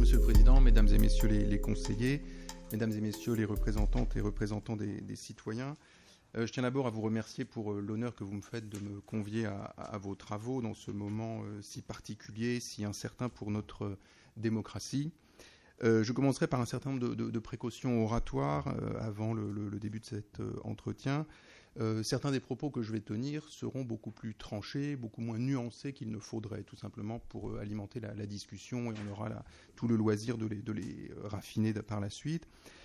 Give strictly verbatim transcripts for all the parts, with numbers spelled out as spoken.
Monsieur le Président, Mesdames et Messieurs les, les conseillers, Mesdames et Messieurs les représentantes et représentants des, des citoyens, euh, je tiens d'abord à vous remercier pour euh, l'honneur que vous me faites de me convier à, à, à vos travaux dans ce moment euh, si particulier, si incertain pour notre euh, démocratie. Euh, je commencerai par un certain nombre de, de, de précautions oratoires euh, avant le, le, le début de cet euh, entretien. Euh, certains des propos que je vais tenir seront beaucoup plus tranchés, beaucoup moins nuancés qu'il ne faudrait, tout simplement pour euh, alimenter la, la discussion, et on aura la, tout le loisir de les, de les raffiner par la suite.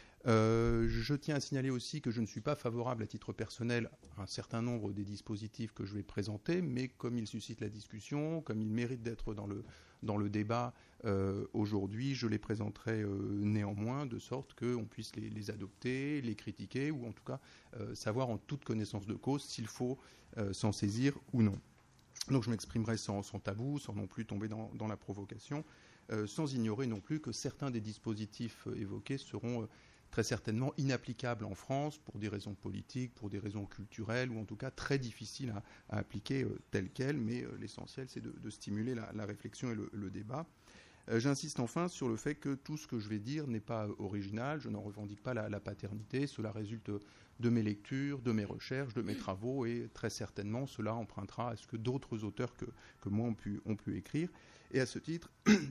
Euh, je tiens à signaler aussi que je ne suis pas favorable à titre personnel à un certain nombre des dispositifs que je vais présenter, mais comme ils suscitent la discussion, comme ils méritent d'être dans le, dans le débat euh, aujourd'hui, je les présenterai euh, néanmoins, de sorte qu'on puisse les, les adopter, les critiquer, ou en tout cas euh, savoir en toute connaissance de cause s'il faut euh, s'en saisir ou non. Donc je m'exprimerai sans, sans tabou, sans non plus tomber dans, dans la provocation, euh, sans ignorer non plus que certains des dispositifs euh, évoqués seront euh, très certainement inapplicable en France pour des raisons politiques, pour des raisons culturelles, ou en tout cas très difficiles à, à appliquer euh, telles quelles, mais euh, l'essentiel c'est de, de stimuler la, la réflexion et le, le débat. Euh, j'insiste enfin sur le fait que tout ce que je vais dire n'est pas original, je n'en revendique pas la, la paternité, cela résulte de mes lectures, de mes recherches, de mes travaux, et très certainement cela empruntera à ce que d'autres auteurs que, que moi ont pu, ont pu écrire. Et à ce titre,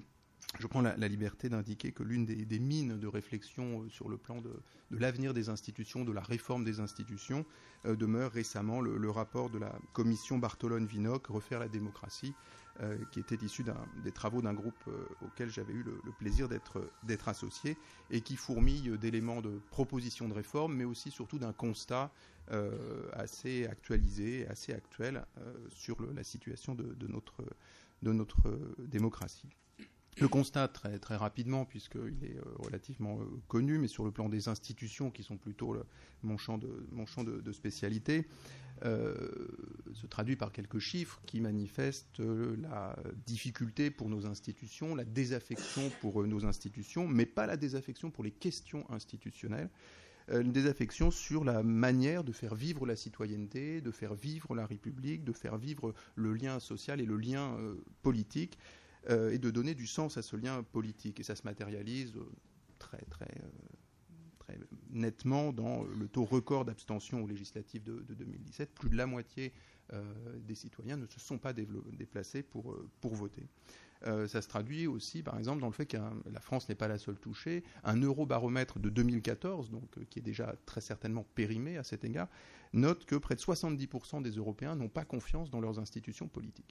je prends la, la liberté d'indiquer que l'une des, des mines de réflexion euh, sur le plan de, de l'avenir des institutions, de la réforme des institutions, euh, demeure récemment le, le rapport de la commission Bartolone-Vinoc, Refaire la démocratie, euh, qui était issu d'un, des travaux d'un groupe euh, auquel j'avais eu le, le plaisir d'être, d'être associé, et qui fourmille d'éléments de propositions de réforme, mais aussi surtout d'un constat euh, assez actualisé, assez actuel euh, sur le, la situation de, de, notre, de notre euh, démocratie. Le constat, très, très rapidement, puisqu'il est euh, relativement euh, connu, mais sur le plan des institutions, qui sont plutôt le, mon champ de, mon champ de, de spécialité, euh, se traduit par quelques chiffres qui manifestent euh, la difficulté pour nos institutions, la désaffection pour euh, nos institutions, mais pas la désaffection pour les questions institutionnelles, euh, une désaffection sur la manière de faire vivre la citoyenneté, de faire vivre la République, de faire vivre le lien social et le lien euh, politique, Euh, et de donner du sens à ce lien politique. Et ça se matérialise euh, très, très, euh, très nettement dans le taux record d'abstention aux législatives de, de deux mille dix-sept. Plus de la moitié euh, des citoyens ne se sont pas déplacés pour, euh, pour voter. Euh, ça se traduit aussi, par exemple, dans le fait que la France n'est pas la seule touchée. Un eurobaromètre de deux mille quatorze, donc, euh, qui est déjà très certainement périmé à cet égard, note que près de soixante-dix pour cent des Européens n'ont pas confiance dans leurs institutions politiques.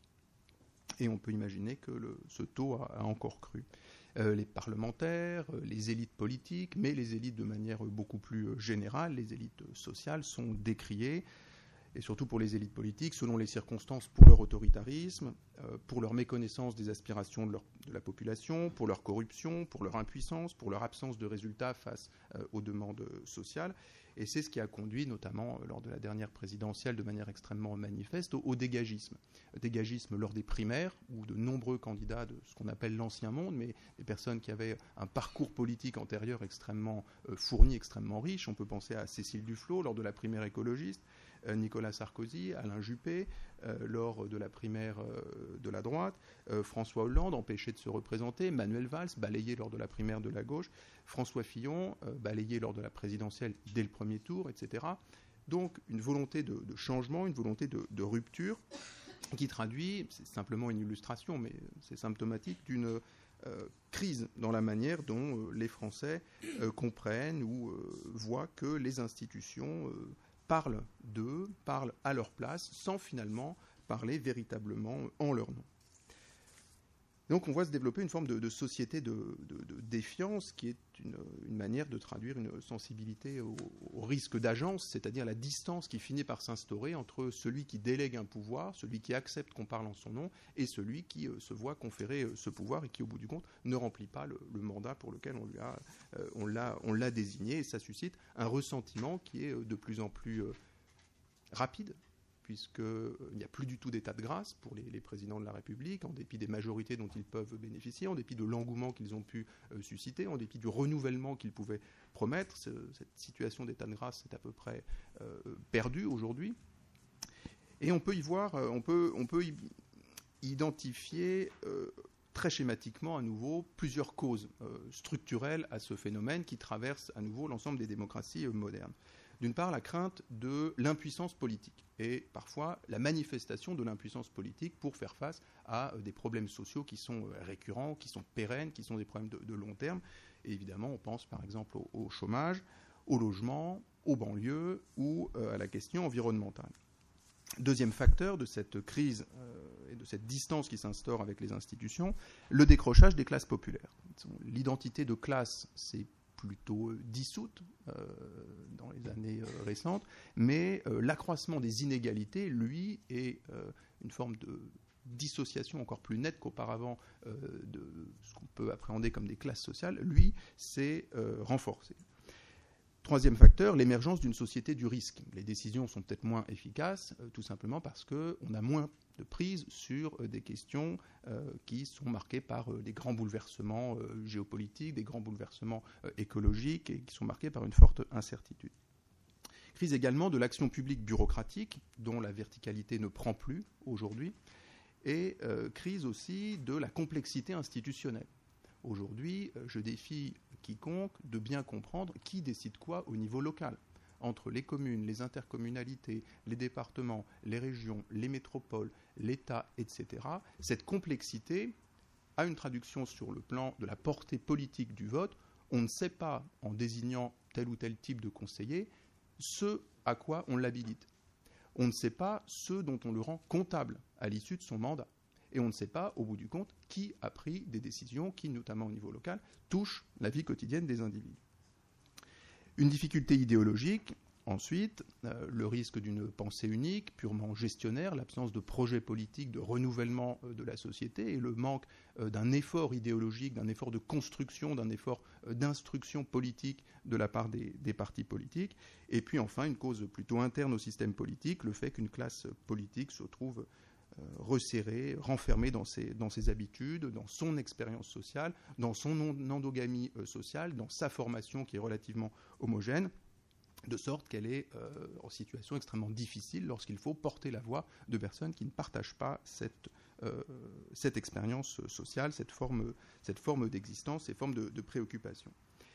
Et on peut imaginer que le, ce taux a, a encore cru. Euh, les parlementaires, euh, les élites politiques, mais les élites de manière beaucoup plus euh, générale, les élites sociales, sont décriées, et surtout pour les élites politiques, selon les circonstances, pour leur autoritarisme, euh, pour leur méconnaissance des aspirations de, leur, de la population, pour leur corruption, pour leur impuissance, pour leur absence de résultats face euh, aux demandes sociales. Et c'est ce qui a conduit, notamment euh, lors de la dernière présidentielle, de manière extrêmement manifeste, au, au dégagisme. Dégagisme lors des primaires, où de nombreux candidats de ce qu'on appelle l'ancien monde, mais des personnes qui avaient un parcours politique antérieur extrêmement euh, fourni, extrêmement riche. On peut penser à Cécile Duflot lors de la primaire écologiste, euh, Nicolas Sarkozy, Alain Juppé, euh, lors de la primaire euh, de la droite, euh, François Hollande, empêché de se représenter, Manuel Valls, balayé lors de la primaire de la gauche, François Fillon, euh, balayé lors de la présidentielle dès le premier tour, et cetera. Donc une volonté de, de changement, une volonté de, de rupture, qui traduit, c'est simplement une illustration, mais c'est symptomatique d'une euh, crise dans la manière dont euh, les Français euh, comprennent ou euh, voient que les institutions euh, parlent d'eux, parlent à leur place, sans finalement parler véritablement en leur nom. Donc on voit se développer une forme de, de société de, de, de défiance qui est une, une manière de traduire une sensibilité au, au risque d'agence, c'est-à-dire la distance qui finit par s'instaurer entre celui qui délègue un pouvoir, celui qui accepte qu'on parle en son nom, et celui qui euh, se voit conférer euh, ce pouvoir et qui, au bout du compte, ne remplit pas le, le mandat pour lequel on, lui a, euh, on, l'a, on l'a désigné. Et ça suscite un ressentiment qui est de plus en plus euh, rapide, puisqu'il euh, n'y a plus du tout d'état de grâce pour les, les présidents de la République, en dépit des majorités dont ils peuvent bénéficier, en dépit de l'engouement qu'ils ont pu euh, susciter, en dépit du renouvellement qu'ils pouvaient promettre. Ce, cette situation d'état de grâce est à peu près euh, perdue aujourd'hui. Et on peut y voir, euh, on peut, on peut y identifier euh, très schématiquement à nouveau plusieurs causes euh, structurelles à ce phénomène qui traverse à nouveau l'ensemble des démocraties euh, modernes. D'une part, la crainte de l'impuissance politique et parfois la manifestation de l'impuissance politique pour faire face à euh, des problèmes sociaux qui sont euh, récurrents, qui sont pérennes, qui sont des problèmes de, de long terme. Et évidemment, on pense par exemple au, au chômage, au logement, aux banlieues ou euh, à la question environnementale. Deuxième facteur de cette crise euh, et de cette distance qui s'instaure avec les institutions, le décrochage des classes populaires. L'identité de classe s'est plutôt euh, dissoute euh, dans les années euh, récentes, mais euh, l'accroissement des inégalités, lui, est euh, une forme de dissociation encore plus nette qu'auparavant euh, de ce qu'on peut appréhender comme des classes sociales, lui, s'est euh, renforcé. Troisième facteur, l'émergence d'une société du risque. Les décisions sont peut-être moins efficaces, euh, tout simplement parce qu'on a moins de prise sur euh, des questions euh, qui sont marquées par euh, des grands bouleversements euh, géopolitiques, des grands bouleversements euh, écologiques et qui sont marqués par une forte incertitude. Crise également de l'action publique bureaucratique, dont la verticalité ne prend plus aujourd'hui, et euh, crise aussi de la complexité institutionnelle. Aujourd'hui, euh, je défie quiconque de bien comprendre qui décide quoi au niveau local, entre les communes, les intercommunalités, les départements, les régions, les métropoles, l'État, et cetera. Cette complexité a une traduction sur le plan de la portée politique du vote. On ne sait pas, en désignant tel ou tel type de conseiller, ce à quoi on l'habilite. On ne sait pas ce dont on le rend comptable à l'issue de son mandat. Et on ne sait pas, au bout du compte, qui a pris des décisions qui, notamment au niveau local, touchent la vie quotidienne des individus. Une difficulté idéologique, ensuite, euh, le risque d'une pensée unique, purement gestionnaire, l'absence de projet politique, de renouvellement euh, de la société et le manque euh, d'un effort idéologique, d'un effort de construction, d'un effort euh, d'instruction politique de la part des, des partis politiques. Et puis enfin, une cause plutôt interne au système politique, le fait qu'une classe politique se trouve Euh, resserré, renfermé dans ses, dans ses habitudes, dans son expérience sociale, dans son endogamie euh, sociale, dans sa formation qui est relativement homogène, de sorte qu'elle est euh, en situation extrêmement difficile lorsqu'il faut porter la voix de personnes qui ne partagent pas cette, euh, cette expérience sociale, cette forme, cette forme d'existence, ces formes de, de préoccupation.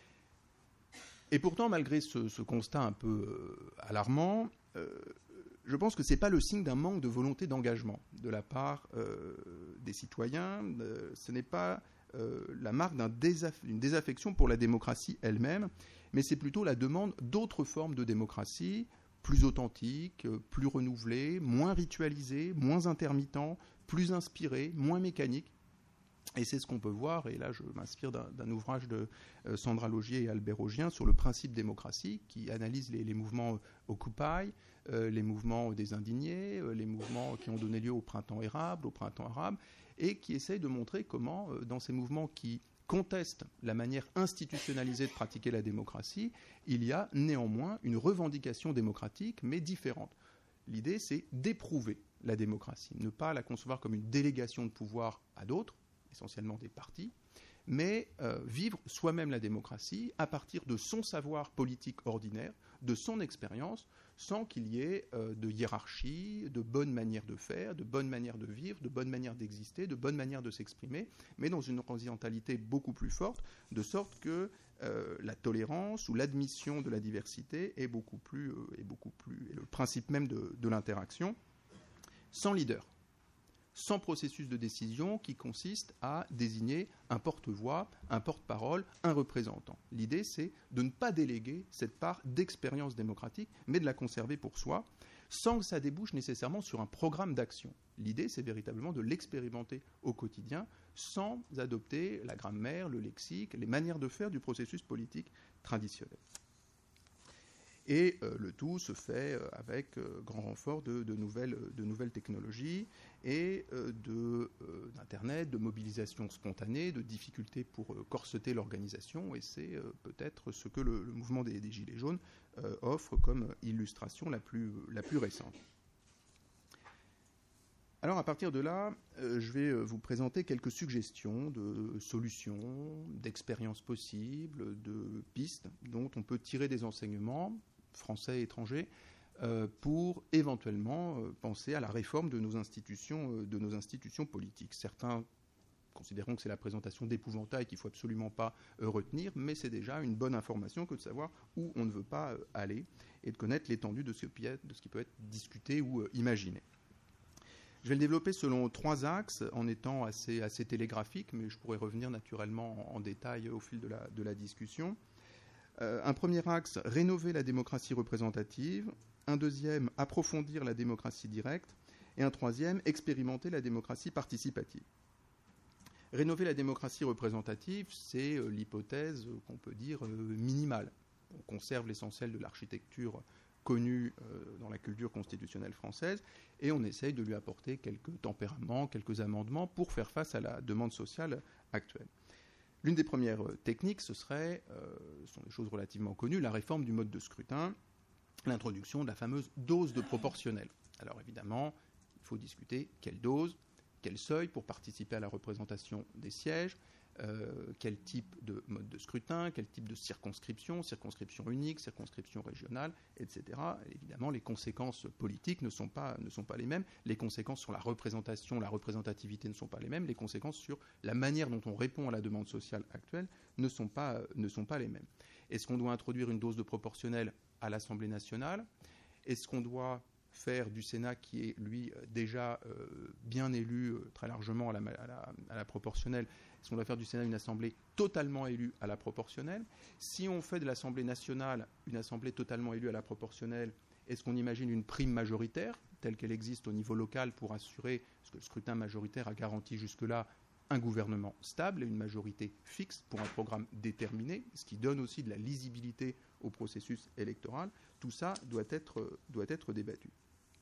Et pourtant, malgré ce, ce constat un peu euh, alarmant, euh, je pense que ce n'est pas le signe d'un manque de volonté d'engagement de la part euh, des citoyens. Euh, ce n'est pas euh, la marque d'un désaff- d'une désaffection pour la démocratie elle-même, mais c'est plutôt la demande d'autres formes de démocratie, plus authentiques, plus renouvelées, moins ritualisées, moins intermittentes, plus inspirées, moins mécaniques. Et c'est ce qu'on peut voir, et là je m'inspire d'un, d'un ouvrage de euh, Sandra Laugier et Albert Augien sur le principe démocratie, qui analyse les, les mouvements euh, Occupy, euh, les mouvements des indignés, euh, les mouvements qui ont donné lieu au printemps érable, au printemps arabe, et qui essaye de montrer comment, euh, dans ces mouvements qui contestent la manière institutionnalisée de pratiquer la démocratie, il y a néanmoins une revendication démocratique, mais différente. L'idée, c'est d'éprouver la démocratie, ne pas la concevoir comme une délégation de pouvoir à d'autres, essentiellement des partis, mais euh, vivre soi-même la démocratie à partir de son savoir politique ordinaire, de son expérience, sans qu'il y ait euh, de hiérarchie, de bonnes manières de faire, de bonnes manières de vivre, de bonnes manières d'exister, de bonnes manières de s'exprimer, mais dans une horizontalité beaucoup plus forte, de sorte que euh, la tolérance ou l'admission de la diversité est beaucoup plus, euh, est beaucoup plus est le principe même de, de l'interaction, sans leader, sans processus de décision qui consiste à désigner un porte-voix, un porte-parole, un représentant. L'idée, c'est de ne pas déléguer cette part d'expérience démocratique, mais de la conserver pour soi, sans que ça débouche nécessairement sur un programme d'action. L'idée, c'est véritablement de l'expérimenter au quotidien, sans adopter la grammaire, le lexique, les manières de faire du processus politique traditionnel. Et euh, le tout se fait euh, avec euh, grand renfort de, de, nouvelles, de nouvelles technologies et euh, de, euh, d'Internet, de mobilisation spontanée, de difficultés pour euh, corseter l'organisation. Et c'est euh, peut-être ce que le, le mouvement des, des Gilets jaunes euh, offre comme illustration la plus, la plus récente. Alors à partir de là, euh, je vais vous présenter quelques suggestions de solutions, d'expériences possibles, de pistes dont on peut tirer des enseignements français et étrangers, euh, pour éventuellement euh, penser à la réforme de nos institutions, euh, de nos institutions politiques. Certains considérons que c'est la présentation d'épouvantail qu'il ne faut absolument pas euh, retenir, mais c'est déjà une bonne information que de savoir où on ne veut pas euh, aller et de connaître l'étendue de ce, de ce qui peut être discuté ou euh, imaginé. Je vais le développer selon trois axes, en étant assez, assez télégraphique, mais je pourrais revenir naturellement en, en détail au fil de la, de la discussion. Euh, un premier axe, rénover la démocratie représentative. Un deuxième, approfondir la démocratie directe. Et un troisième, expérimenter la démocratie participative. Rénover la démocratie représentative, c'est euh, l'hypothèse euh, qu'on peut dire euh, minimale. On conserve l'essentiel de l'architecture connue euh, dans la culture constitutionnelle française et on essaye de lui apporter quelques tempéraments, quelques amendements pour faire face à la demande sociale actuelle. L'une des premières euh, techniques, ce serait, euh, ce sont des choses relativement connues, la réforme du mode de scrutin, l'introduction de la fameuse dose de proportionnel. Alors évidemment, il faut discuter quelle dose, quel seuil pour participer à la représentation des sièges, euh, quel type de mode de scrutin, quel type de circonscription, circonscription unique, circonscription régionale, et cetera. Et évidemment, les conséquences politiques ne sont pas, ne sont pas les mêmes. Les conséquences sur la représentation, la représentativité ne sont pas les mêmes. Les conséquences sur la manière dont on répond à la demande sociale actuelle ne sont pas, ne sont pas les mêmes. Est-ce qu'on doit introduire une dose de proportionnel à l'Assemblée nationale ? Est-ce qu'on doit faire du Sénat, qui est, lui, déjà euh, bien élu euh, très largement à la, à la, à la proportionnelle, est-ce qu'on doit faire du Sénat une assemblée totalement élue à la proportionnelle ? Si on fait de l'Assemblée nationale une assemblée totalement élue à la proportionnelle, est-ce qu'on imagine une prime majoritaire, telle qu'elle existe au niveau local, pour assurer, parce que le scrutin majoritaire a garanti jusque-là un gouvernement stable et une majorité fixe pour un programme déterminé, ce qui donne aussi de la lisibilité au processus électoral. Tout ça doit être, doit être débattu.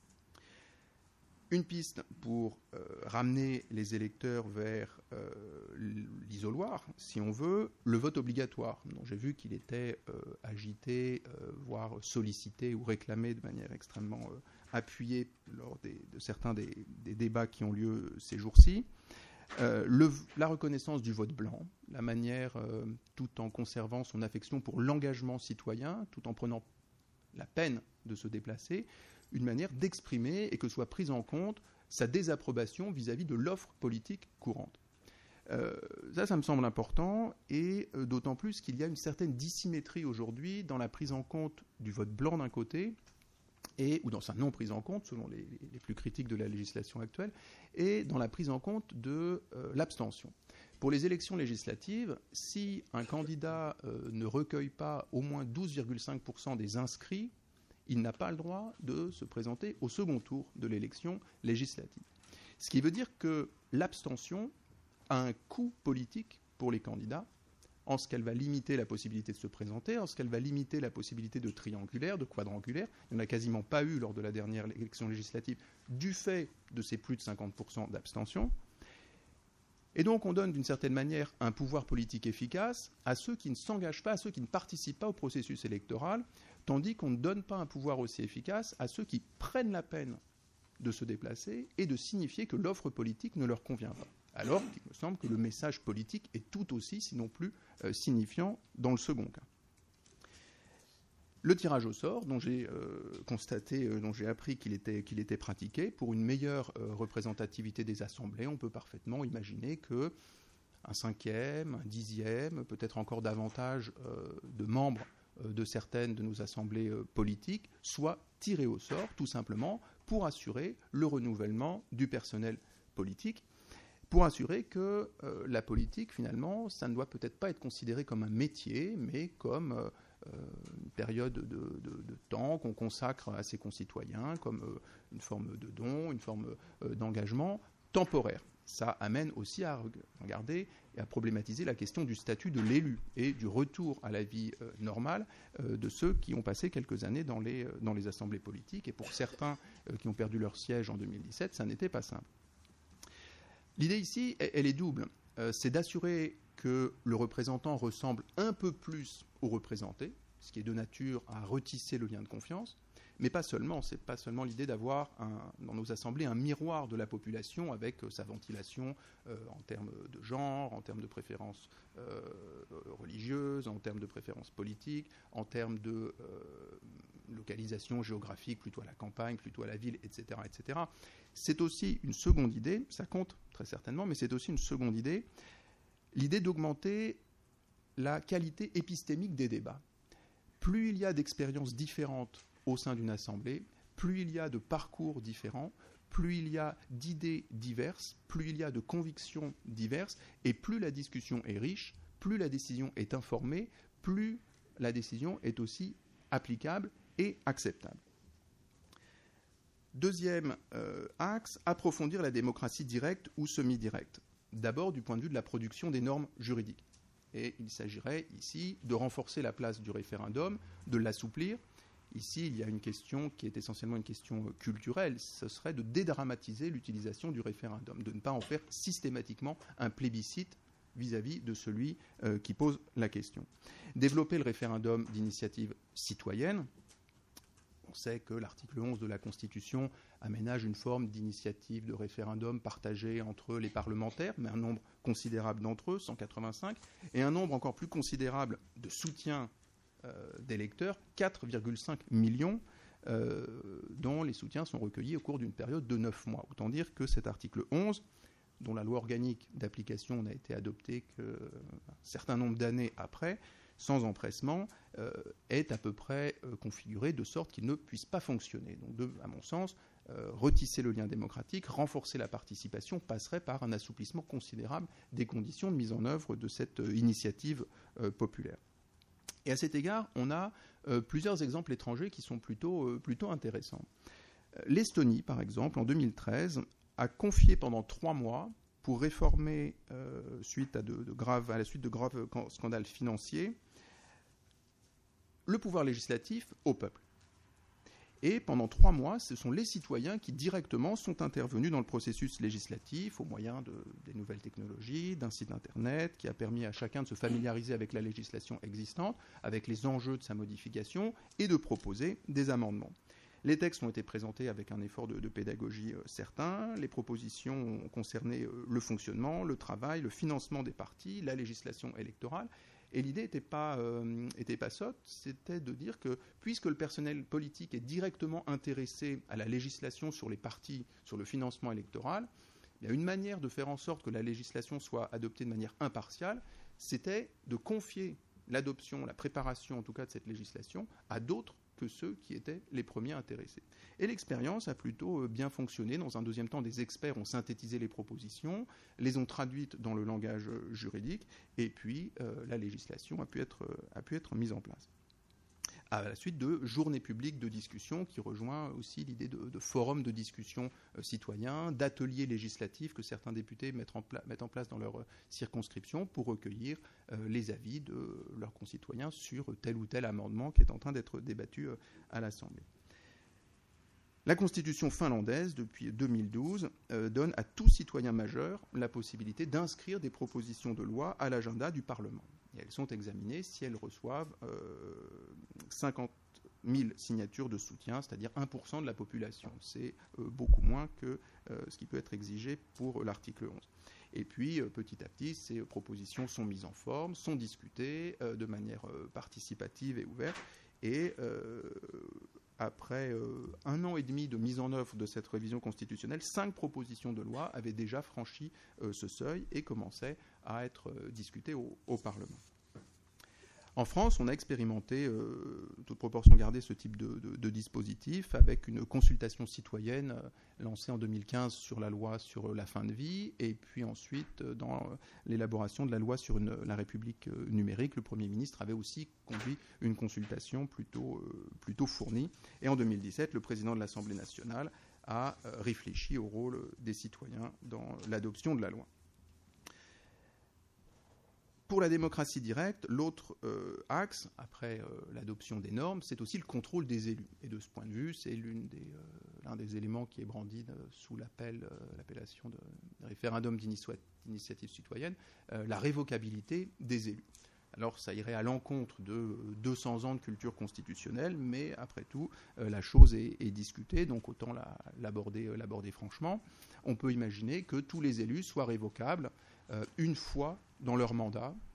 Une piste pour euh, ramener les électeurs vers euh, l'isoloir, si on veut, le vote obligatoire, dont j'ai vu qu'il était euh, agité, euh, voire sollicité ou réclamé de manière extrêmement euh, appuyée lors des, de certains des, des débats qui ont lieu ces jours-ci. Euh, le, la reconnaissance du vote blanc, la manière, euh, tout en conservant son affection pour l'engagement citoyen, tout en prenant la peine de se déplacer, une manière d'exprimer et que soit prise en compte sa désapprobation vis-à-vis de l'offre politique courante. Euh, ça, ça me semble important, et euh, d'autant plus qu'il y a une certaine dissymétrie aujourd'hui dans la prise en compte du vote blanc d'un côté, et, ou dans sa non-prise en compte, selon les, les plus critiques de la législation actuelle, et dans la prise en compte de euh, l'abstention. Pour les élections législatives, si un candidat euh, ne recueille pas au moins douze virgule cinq pour cent des inscrits, il n'a pas le droit de se présenter au second tour de l'élection législative. Ce qui veut dire que l'abstention a un coût politique pour les candidats, en ce qu'elle va limiter la possibilité de se présenter, en ce qu'elle va limiter la possibilité de triangulaire, de quadrangulaire. Il n'y en a quasiment pas eu lors de la dernière élection législative, du fait de ces plus de cinquante pour cent d'abstention. Et donc on donne d'une certaine manière un pouvoir politique efficace à ceux qui ne s'engagent pas, à ceux qui ne participent pas au processus électoral, tandis qu'on ne donne pas un pouvoir aussi efficace à ceux qui prennent la peine de se déplacer et de signifier que l'offre politique ne leur convient pas. Alors qu'il me semble que le message politique est tout aussi, sinon plus, euh, signifiant dans le second cas. Le tirage au sort, dont j'ai euh, constaté, euh, dont j'ai appris qu'il était, qu'il était pratiqué, pour une meilleure euh, représentativité des assemblées, on peut parfaitement imaginer que un cinquième, un dixième, peut-être encore davantage euh, de membres euh, de certaines de nos assemblées euh, politiques soient tirés au sort, tout simplement, pour assurer le renouvellement du personnel politique, pour assurer que euh, la politique, finalement, ça ne doit peut-être pas être considéré comme un métier, mais comme euh, une période de, de, de temps qu'on consacre à ses concitoyens, comme euh, une forme de don, une forme euh, d'engagement temporaire. Ça amène aussi à regarder et à problématiser la question du statut de l'élu et du retour à la vie euh, normale euh, de ceux qui ont passé quelques années dans les, euh, dans les assemblées politiques. Et pour certains euh, qui ont perdu leur siège en deux mille dix-sept, ça n'était pas simple. L'idée ici, elle est double. Euh, c'est d'assurer que le représentant ressemble un peu plus au représenté, ce qui est de nature à retisser le lien de confiance, mais pas seulement. Ce n'est pas seulement l'idée d'avoir un, dans nos assemblées un miroir de la population avec euh, sa ventilation euh, en termes de genre, en termes de préférences euh, religieuses, en termes de préférences politiques, en termes de, euh, localisation géographique plutôt à la campagne, plutôt à la ville, et cetera, et cetera. C'est aussi une seconde idée, ça compte très certainement, mais c'est aussi une seconde idée, l'idée d'augmenter la qualité épistémique des débats. Plus il y a d'expériences différentes au sein d'une assemblée, plus il y a de parcours différents, plus il y a d'idées diverses, plus il y a de convictions diverses, et plus la discussion est riche, plus la décision est informée, plus la décision est aussi applicable et acceptable. Deuxième euh, axe, approfondir la démocratie directe ou semi-directe. D'abord du point de vue de la production des normes juridiques. Et il s'agirait ici de renforcer la place du référendum, de l'assouplir. Ici, il y a une question qui est essentiellement une question culturelle. Ce serait de dédramatiser l'utilisation du référendum, de ne pas en faire systématiquement un plébiscite vis-à-vis de celui euh, qui pose la question. Développer le référendum d'initiative citoyenne. On sait que l'article onze de la Constitution aménage une forme d'initiative de référendum partagée entre les parlementaires, mais un nombre considérable d'entre eux, cent quatre-vingt-cinq, et un nombre encore plus considérable de soutiens euh, d'électeurs, quatre virgule cinq millions, euh, dont les soutiens sont recueillis au cours d'une période de neuf mois. Autant dire que cet article onze, dont la loi organique d'application n'a été adoptée qu'un certain nombre d'années après, sans empressement, euh, est à peu près euh, configuré de sorte qu'il ne puisse pas fonctionner. Donc, de, à mon sens, euh, retisser le lien démocratique, renforcer la participation, passerait par un assouplissement considérable des conditions de mise en œuvre de cette euh, initiative euh, populaire. Et à cet égard, on a euh, plusieurs exemples étrangers qui sont plutôt, euh, plutôt intéressants. Euh, L'Estonie, par exemple, en deux mille treize, a confié pendant trois mois, pour réformer, euh, suite à, de, de graves, à la suite de graves scandales financiers, le pouvoir législatif au peuple. Et pendant trois mois, ce sont les citoyens qui directement sont intervenus dans le processus législatif au moyen de, des nouvelles technologies, d'un site internet qui a permis à chacun de se familiariser avec la législation existante, avec les enjeux de sa modification et de proposer des amendements. Les textes ont été présentés avec un effort de, de pédagogie euh, certain. Les propositions ont concerné euh, le fonctionnement, le travail, le financement des partis, la législation électorale. Et l'idée n'était pas, euh, était pas sotte, c'était de dire que puisque le personnel politique est directement intéressé à la législation sur les partis, sur le financement électoral, il y a une manière de faire en sorte que la législation soit adoptée de manière impartiale, c'était de confier l'adoption, la préparation en tout cas de cette législation à d'autres que ceux qui étaient les premiers intéressés. Et l'expérience a plutôt bien fonctionné. Dans un deuxième temps, des experts ont synthétisé les propositions, les ont traduites dans le langage juridique, et puis euh, la législation a pu être, a pu être mise en place. À la suite de journées publiques de discussion, qui rejoint aussi l'idée de, de forums de discussion euh, citoyens, d'ateliers législatifs que certains députés mettent en, pla- mettent en place dans leur euh, circonscription pour recueillir euh, les avis de leurs concitoyens sur tel ou tel amendement qui est en train d'être débattu euh, à l'Assemblée. La Constitution finlandaise, depuis deux mille douze, euh, donne à tout citoyen majeur la possibilité d'inscrire des propositions de loi à l'agenda du Parlement. Et elles sont examinées si elles reçoivent euh, cinquante mille signatures de soutien, c'est-à-dire un pour cent de la population. C'est euh, beaucoup moins que euh, ce qui peut être exigé pour l'article onze. Et puis, euh, petit à petit, ces propositions sont mises en forme, sont discutées euh, de manière euh, participative et ouverte. Et euh, après euh, un an et demi de mise en œuvre de cette révision constitutionnelle, cinq propositions de loi avaient déjà franchi euh, ce seuil et commençaient à être euh, discutées au, au Parlement. En France, on a expérimenté, euh, toute proportion gardée, ce type de, de, de dispositif avec une consultation citoyenne euh, lancée en deux mille quinze sur la loi sur la fin de vie et puis ensuite euh, dans euh, l'élaboration de la loi sur une, la République euh, numérique. Le Premier ministre avait aussi conduit une consultation plutôt, euh, plutôt fournie. Et en deux mille dix-sept, le président de l'Assemblée nationale a euh, réfléchi au rôle des citoyens dans l'adoption de la loi. Pour la démocratie directe, l'autre euh, axe, après euh, l'adoption des normes, c'est aussi le contrôle des élus. Et de ce point de vue, c'est l'une des, euh, l'un des éléments qui est brandi de, sous l'appel, euh, l'appellation de, de référendum d'initiative citoyenne, euh, la révocabilité des élus. Alors ça irait à l'encontre de deux cents ans de culture constitutionnelle, mais après tout, euh, la chose est, est discutée, donc autant la, l'aborder, euh, l'aborder franchement. On peut imaginer que tous les élus soient révocables euh, une fois dans leur mandat,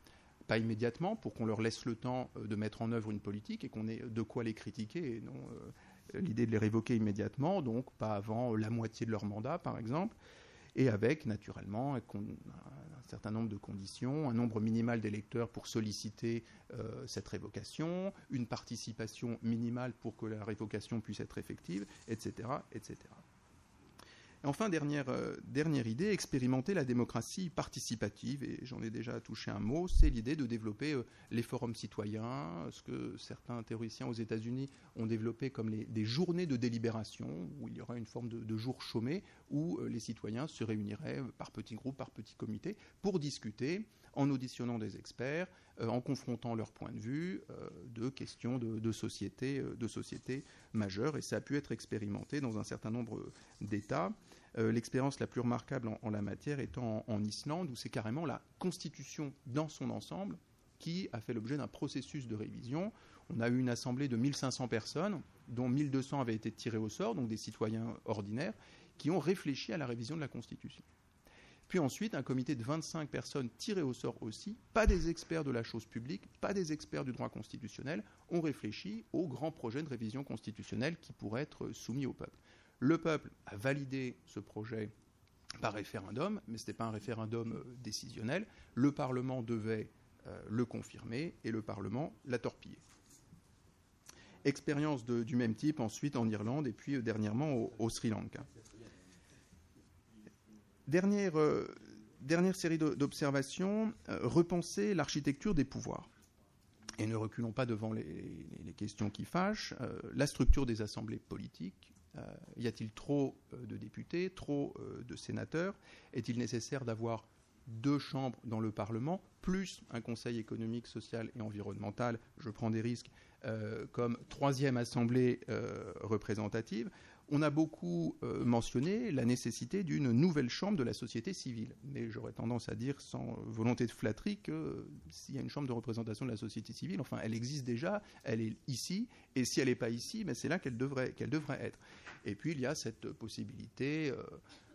pas immédiatement, pour qu'on leur laisse le temps de mettre en œuvre une politique et qu'on ait de quoi les critiquer et non euh, l'idée de les révoquer immédiatement, donc pas avant la moitié de leur mandat, par exemple, et avec, naturellement, un certain nombre de conditions, un nombre minimal d'électeurs pour solliciter euh, cette révocation, une participation minimale pour que la révocation puisse être effective, et cetera, et cetera. Et enfin, dernière, euh, dernière idée, expérimenter la démocratie participative, et j'en ai déjà touché un mot, c'est l'idée de développer euh, les forums citoyens, ce que certains théoriciens aux États-Unis ont développé comme les, des journées de délibération, où il y aurait une forme de, de jour chômé, où euh, les citoyens se réuniraient par petits groupes, par petits comités, pour discuter, en auditionnant des experts, euh, en confrontant leurs points de vue, euh, de questions de, de, société, euh, de société majeures, et ça a pu être expérimenté dans un certain nombre d'États. Euh, l'expérience la plus remarquable en, en la matière étant en, en Islande, où c'est carrément la constitution dans son ensemble qui a fait l'objet d'un processus de révision. On a eu une assemblée de mille cinq cents personnes, dont mille deux cents avaient été tirés au sort, donc des citoyens ordinaires, qui ont réfléchi à la révision de la Constitution. Puis ensuite, un comité de vingt-cinq personnes tirées au sort aussi, pas des experts de la chose publique, pas des experts du droit constitutionnel, ont réfléchi au grand projet de révision constitutionnelle qui pourrait être soumis au peuple. Le peuple a validé ce projet par référendum, mais ce n'était pas un référendum euh, décisionnel. Le Parlement devait euh, le confirmer et le Parlement l'a torpillé. Expérience de, du même type ensuite en Irlande et puis euh, dernièrement au, au Sri Lanka. Dernière, euh, dernière série d'observations, euh, repenser l'architecture des pouvoirs. Et ne reculons pas devant les, les, les questions qui fâchent. Euh, la structure des assemblées politiques. Euh, y a-t-il trop euh, de députés, trop euh, de sénateurs? Est-il nécessaire d'avoir deux chambres dans le Parlement, plus un Conseil économique, social et environnemental, je prends des risques, euh, comme troisième assemblée euh, représentative? On a beaucoup euh, mentionné la nécessité d'une nouvelle chambre de la société civile. Mais j'aurais tendance à dire, sans volonté de flatterie, que euh, s'il y a une chambre de représentation de la société civile, enfin, elle existe déjà, elle est ici, et si elle n'est pas ici, ben, c'est là qu'elle devrait, qu'elle devrait être. Et puis, il y a cette possibilité euh,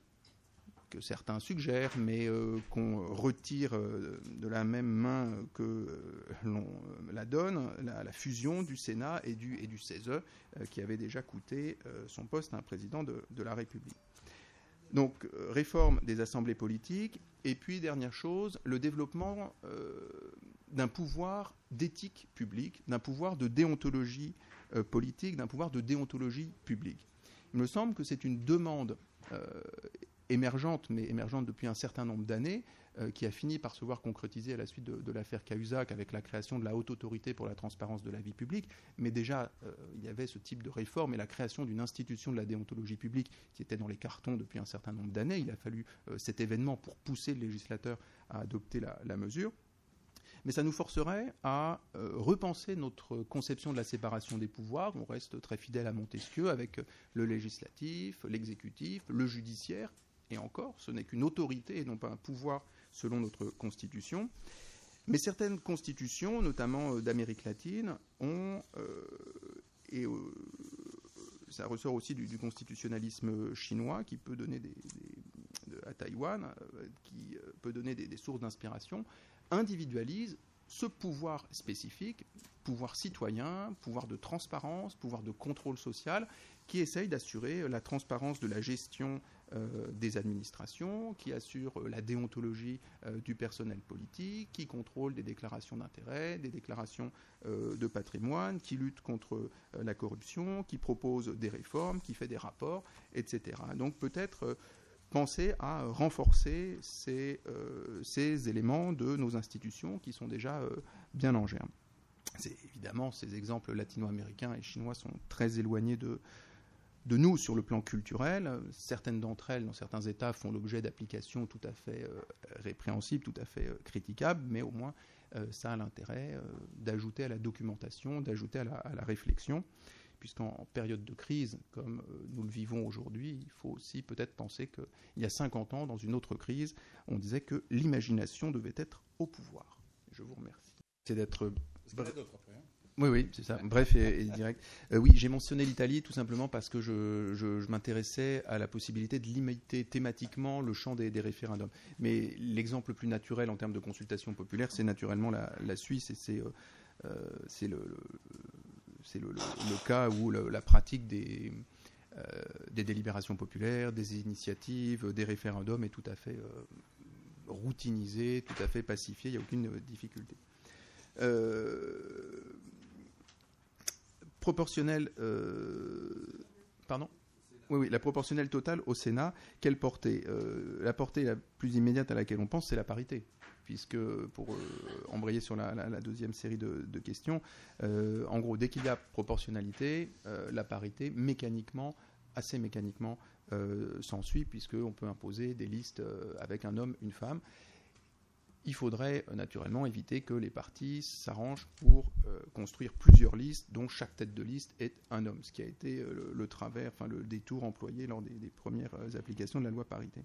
que certains suggèrent, mais euh, qu'on retire euh, de la même main que euh, l'on euh, la donne, la, la fusion du Sénat et du, et du C E S E, euh, qui avait déjà coûté euh, son poste à un président de, de la République. Donc, euh, réforme des assemblées politiques, et puis, dernière chose, le développement euh, d'un pouvoir d'éthique publique, d'un pouvoir de déontologie euh, politique, d'un pouvoir de déontologie publique. Il me semble que c'est une demande euh, émergente, mais émergente depuis un certain nombre d'années, euh, qui a fini par se voir concrétiser à la suite de, de l'affaire Cahuzac avec la création de la Haute Autorité pour la transparence de la vie publique. Mais déjà, euh, il y avait ce type de réforme et la création d'une institution de la déontologie publique qui était dans les cartons depuis un certain nombre d'années. Il a fallu euh, cet événement pour pousser le législateur à adopter la, la mesure. Mais ça nous forcerait à euh, repenser notre conception de la séparation des pouvoirs. On reste très fidèle à Montesquieu avec le législatif, l'exécutif, le judiciaire. Et encore, ce n'est qu'une autorité et non pas un pouvoir selon notre Constitution. Mais certaines constitutions, notamment euh, d'Amérique latine, ont, euh, et euh, ça ressort aussi du, du constitutionnalisme chinois qui peut donner des, des, de, à Taïwan, euh, qui euh, peut donner des, des sources d'inspiration, individualise ce pouvoir spécifique, pouvoir citoyen, pouvoir de transparence, pouvoir de contrôle social, qui essaye d'assurer la transparence de la gestion euh, des administrations, qui assure la déontologie euh, du personnel politique, qui contrôle des déclarations d'intérêt, des déclarations euh, de patrimoine, qui lutte contre euh, la corruption, qui propose des réformes, qui fait des rapports, et cetera. Donc peut-être euh, penser à renforcer ces, euh, ces éléments de nos institutions qui sont déjà euh, bien en germe. C'est, évidemment, ces exemples latino-américains et chinois sont très éloignés de, de nous sur le plan culturel. Certaines d'entre elles, dans certains États, font l'objet d'applications tout à fait euh, répréhensibles, tout à fait euh, critiquables, mais au moins euh, ça a l'intérêt euh, d'ajouter à la documentation, d'ajouter à la, à la réflexion. Puisqu'en période de crise, comme nous le vivons aujourd'hui, il faut aussi peut-être penser qu'il y a cinquante ans, dans une autre crise, on disait que l'imagination devait être au pouvoir. Je vous remercie. C'est d'être... Parce qu'il y en a d'autres après. Hein. Oui, oui, c'est ça. Bref et, et direct. Euh, oui, j'ai mentionné l'Italie tout simplement parce que je, je, je m'intéressais à la possibilité de limiter thématiquement le champ des, des référendums. Mais l'exemple le plus naturel en termes de consultation populaire, c'est naturellement la, la Suisse, et c'est euh, euh, c'est le, le, c'est le, le, le cas où le, la pratique des, euh, des délibérations populaires, des initiatives, des référendums est tout à fait euh, routinisée, tout à fait pacifiée, il n'y a aucune difficulté. Euh, proportionnelle, euh, pardon oui, oui, la proportionnelle totale au Sénat, quelle portée euh, La portée la plus immédiate à laquelle on pense, c'est la parité, puisque, pour euh, embrayer sur la, la, la deuxième série de, de questions, euh, en gros, dès qu'il y a proportionnalité, euh, la parité, mécaniquement, assez mécaniquement, euh, s'ensuit, puisqu'on peut imposer des listes euh, avec un homme, une femme. Il faudrait euh, naturellement éviter que les partis s'arrangent pour euh, construire plusieurs listes dont chaque tête de liste est un homme, ce qui a été euh, le, le travers, enfin le détour employé lors des, des premières euh, applications de la loi parité.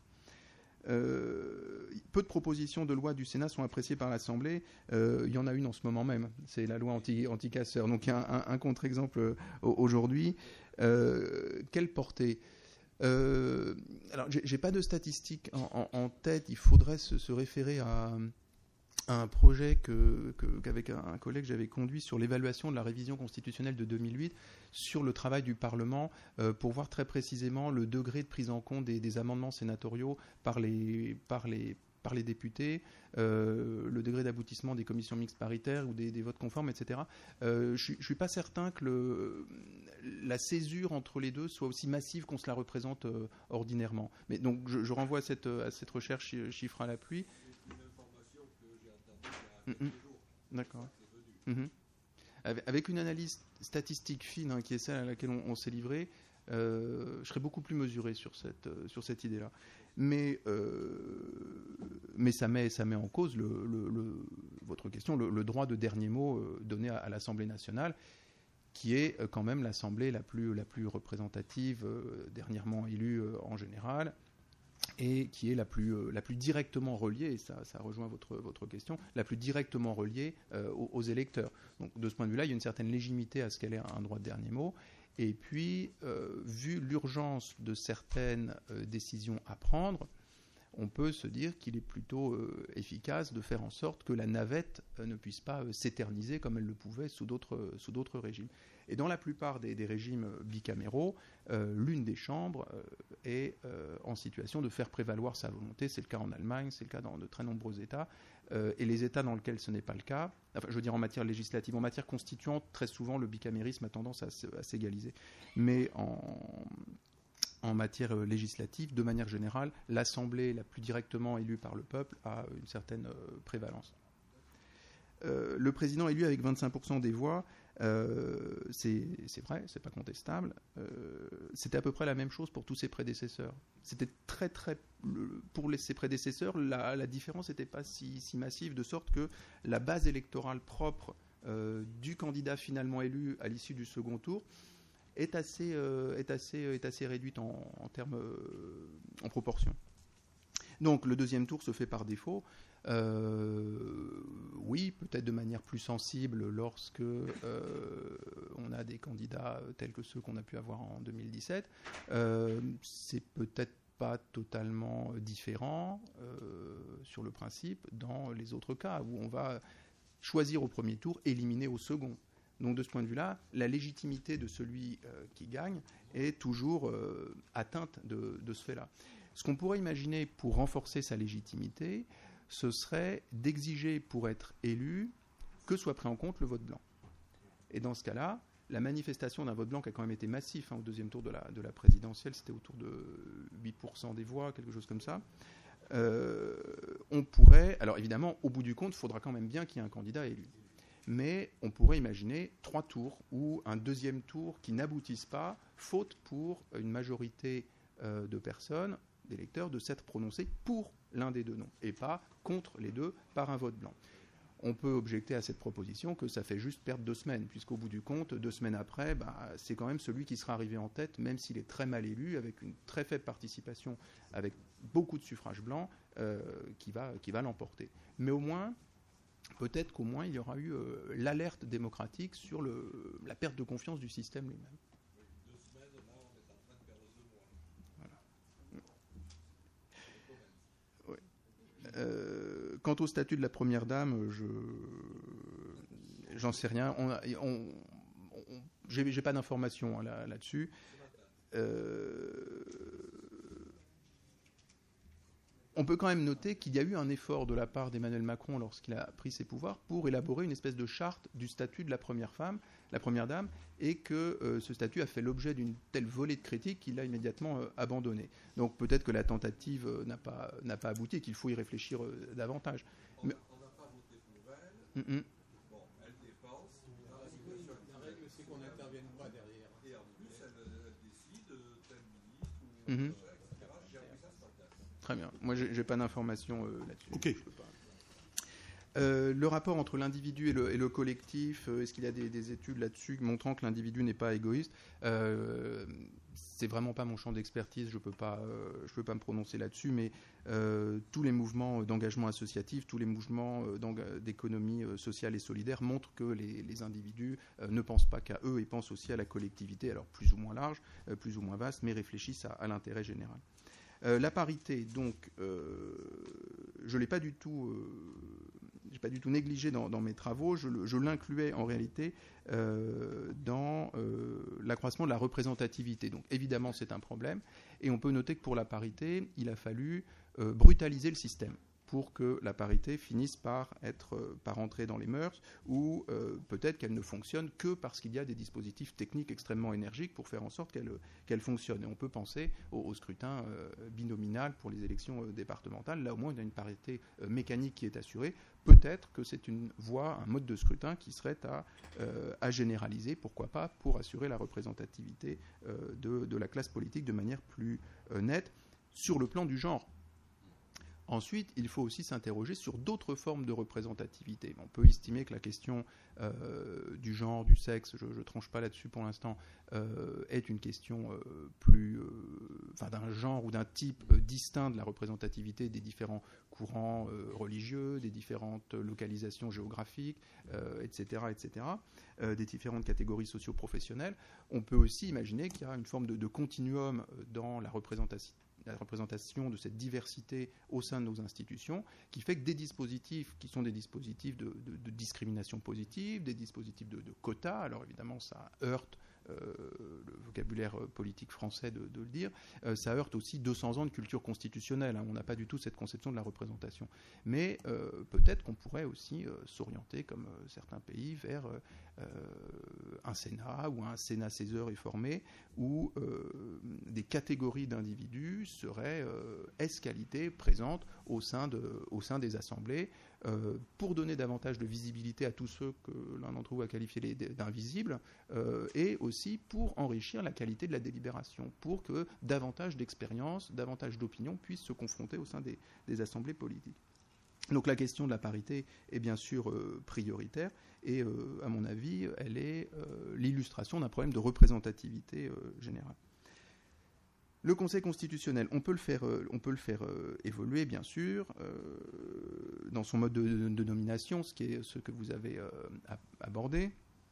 Euh, peu de propositions de loi du Sénat sont appréciées par l'Assemblée. Euh, il y en a une en ce moment même, c'est la loi anti, anti-casseurs. Donc il y a un, un, un contre-exemple euh, aujourd'hui. Euh, quelle portée ? Euh, alors, j'ai, j'ai pas de statistiques en, en, en tête. Il faudrait se, se référer à, à un projet que, que, qu'avec un, un collègue j'avais conduit sur l'évaluation de la révision constitutionnelle de deux mille huit sur le travail du Parlement euh, pour voir très précisément le degré de prise en compte des, des amendements sénatoriaux par les, par les, par les députés, euh, le degré d'aboutissement des commissions mixtes paritaires ou des, des votes conformes, et cetera. Euh, je ne suis pas certain que le, la césure entre les deux soit aussi massive qu'on se la représente euh, ordinairement. Mais donc je, je renvoie à cette, à cette recherche chiffre à l'appui. C'est une information que j'ai entendue il y a quelques Mm-hmm. jours. D'accord. Mm-hmm. Avec une analyse statistique fine, hein, qui est celle à laquelle on, on s'est livré, euh, je serais beaucoup plus mesuré sur cette, euh, sur cette idée-là. Mais, euh, mais ça, met, ça met en cause le, le, le, votre question, le, le droit de dernier mot euh, donné à, à l'Assemblée nationale, qui est euh, quand même l'Assemblée la plus, la plus représentative, euh, dernièrement élue euh, en général, et qui est la plus, euh, la plus directement reliée, et ça, ça rejoint votre, votre question, la plus directement reliée euh, aux, aux électeurs. Donc de ce point de vue-là, il y a une certaine légitimité à ce qu'elle ait un droit de dernier mot. Et puis, euh, vu l'urgence de certaines euh, décisions à prendre, on peut se dire qu'il est plutôt euh, efficace de faire en sorte que la navette euh, ne puisse pas euh, s'éterniser comme elle le pouvait sous d'autres, euh, sous d'autres régimes. Et dans la plupart des, des régimes bicaméraux, euh, l'une des chambres euh, est euh, en situation de faire prévaloir sa volonté. C'est le cas en Allemagne, c'est le cas dans de très nombreux États. Euh, et les États dans lesquels ce n'est pas le cas, enfin, je veux dire en matière législative, en matière constituante, très souvent le bicamérisme a tendance à, à s'égaliser. Mais en, en matière législative, de manière générale, l'Assemblée la plus directement élue par le peuple a une certaine euh, prévalence. Euh, le président élu avec vingt-cinq pour cent des voix, euh, c'est, c'est vrai, c'est pas contestable. Euh, c'était à peu près la même chose pour tous ses prédécesseurs. C'était très très pour les, ses prédécesseurs, la, la différence n'était pas si, si massive, de sorte que la base électorale propre euh, du candidat finalement élu à l'issue du second tour est assez, euh, est assez, est assez réduite en, en termes, euh, en proportion. Donc le deuxième tour se fait par défaut. Euh, oui, peut-être de manière plus sensible lorsque euh, on a des candidats tels que ceux qu'on a pu avoir en deux mille dix-sept. Euh, c'est peut-être pas totalement différent euh, sur le principe dans les autres cas où on va choisir au premier tour, éliminer au second. Donc de ce point de vue-là, la légitimité de celui euh, qui gagne est toujours euh, atteinte de, de ce fait-là. Ce qu'on pourrait imaginer pour renforcer sa légitimité, ce serait d'exiger pour être élu que soit pris en compte le vote blanc. Et dans ce cas-là, la manifestation d'un vote blanc qui a quand même été massif hein, au deuxième tour de la, de la présidentielle, c'était autour de huit pour cent des voix, quelque chose comme ça, euh, on pourrait... Alors évidemment, au bout du compte, il faudra quand même bien qu'il y ait un candidat élu. Mais on pourrait imaginer trois tours ou un deuxième tour qui n'aboutissent pas, faute pour une majorité euh, de personnes, d'électeurs, de s'être prononcés pour l'un des deux noms, et pas contre les deux par un vote blanc. On peut objecter à cette proposition que ça fait juste perdre deux semaines, puisqu'au bout du compte, deux semaines après, bah, c'est quand même celui qui sera arrivé en tête, même s'il est très mal élu, avec une très faible participation, avec beaucoup de suffrages blancs, euh, qui va, qui va l'emporter. Mais au moins, peut-être qu'au moins il y aura eu euh, l'alerte démocratique sur le, la perte de confiance du système lui-même. Deux semaines, là, on est en train de perdre deux mois. Voilà. Ouais. Euh, quant au statut de la première dame, je j'en sais rien. On, on, on, j'ai, j'ai pas d'informations hein, là, là-dessus. Euh, On peut quand même noter qu'il y a eu un effort de la part d'Emmanuel Macron lorsqu'il a pris ses pouvoirs pour élaborer une espèce de charte du statut de la première femme, la première dame, et que euh, ce statut a fait l'objet d'une telle volée de critiques qu'il l'a immédiatement euh, abandonné. Donc peut-être que la tentative euh, n'a pas, n'a pas abouti et qu'il faut y réfléchir euh, davantage. On n'a Mais... pas voté pour elle. Mm-mm. Bon, elle dépense. Dans la Oui, la règle, c'est qu'on n'intervienne pas derrière. Et en plus, elle, elle décide tel ministre ou Mm-hmm. et cetera. J'ai appris ça ce matin. Très bien. Moi, j'ai, j'ai pas d'informations euh, là-dessus. Ok. Je peux pas. Euh, le rapport entre l'individu et le, et le collectif, euh, est-ce qu'il y a des, des études là-dessus montrant que l'individu n'est pas égoïste? euh, C'est vraiment pas mon champ d'expertise, je peux pas, euh, je peux pas me prononcer là-dessus, mais euh, tous les mouvements d'engagement associatif, tous les mouvements euh, d'économie euh, sociale et solidaire montrent que les, les individus euh, ne pensent pas qu'à eux et pensent aussi à la collectivité, alors plus ou moins large, euh, plus ou moins vaste, mais réfléchissent à, à l'intérêt général. Euh, la parité, donc, euh, je l'ai pas du tout... Euh, j'ai pas du tout négligé dans, dans mes travaux, je, je l'incluais en réalité euh, dans euh, l'accroissement de la représentativité. Donc évidemment c'est un problème, et on peut noter que pour la parité, il a fallu euh, brutaliser le système pour que la parité finisse par être, euh, par entrer dans les mœurs, ou euh, peut-être qu'elle ne fonctionne que parce qu'il y a des dispositifs techniques extrêmement énergiques pour faire en sorte qu'elle, qu'elle fonctionne. Et on peut penser au, au scrutin euh, binominal pour les élections euh, départementales. Là au moins il y a une parité euh, mécanique qui est assurée. Peut-être que c'est une voie, un mode de scrutin qui serait à, euh, à généraliser, pourquoi pas, pour assurer la représentativité euh, de, de la classe politique de manière plus euh, nette sur le plan du genre. Ensuite, il faut aussi s'interroger sur d'autres formes de représentativité. On peut estimer que la question euh, du genre, du sexe, je ne tranche pas là-dessus pour l'instant, euh, est une question euh, plus, euh, enfin, d'un genre ou d'un type euh, distinct de la représentativité des différents courants euh, religieux, des différentes localisations géographiques, euh, et cetera, et cetera, euh, des différentes catégories socio-professionnelles. On peut aussi imaginer qu'il y a une forme de, de continuum dans la représentation la représentation de cette diversité au sein de nos institutions, qui fait que des dispositifs qui sont des dispositifs de, de, de discrimination positive, des dispositifs de, de quotas, alors évidemment ça heurte euh, le vocabulaire politique français de, de le dire, euh, ça heurte aussi deux cents ans de culture constitutionnelle, hein, on n'a pas du tout cette conception de la représentation. Mais euh, peut-être qu'on pourrait aussi euh, s'orienter, comme euh, certains pays, vers euh, un Sénat ou un Sénat seize heures et formé, où euh, des catégories d'individus seraient euh, ès-qualité présentes au sein, de, au sein des assemblées, euh, pour donner davantage de visibilité à tous ceux que l'un d'entre vous a qualifiés d'invisibles, euh, et aussi pour enrichir la qualité de la délibération, pour que davantage d'expériences, davantage d'opinions puissent se confronter au sein des, des assemblées politiques. Donc la question de la parité est bien sûr euh, prioritaire, et euh, à mon avis, elle est euh, l'illustration d'un problème de représentativité euh, générale. Le Conseil constitutionnel, on peut le faire, euh, on peut le faire euh, évoluer, bien sûr, euh, dans son mode de, de, de nomination, ce qui est ce que vous avez euh, abordé.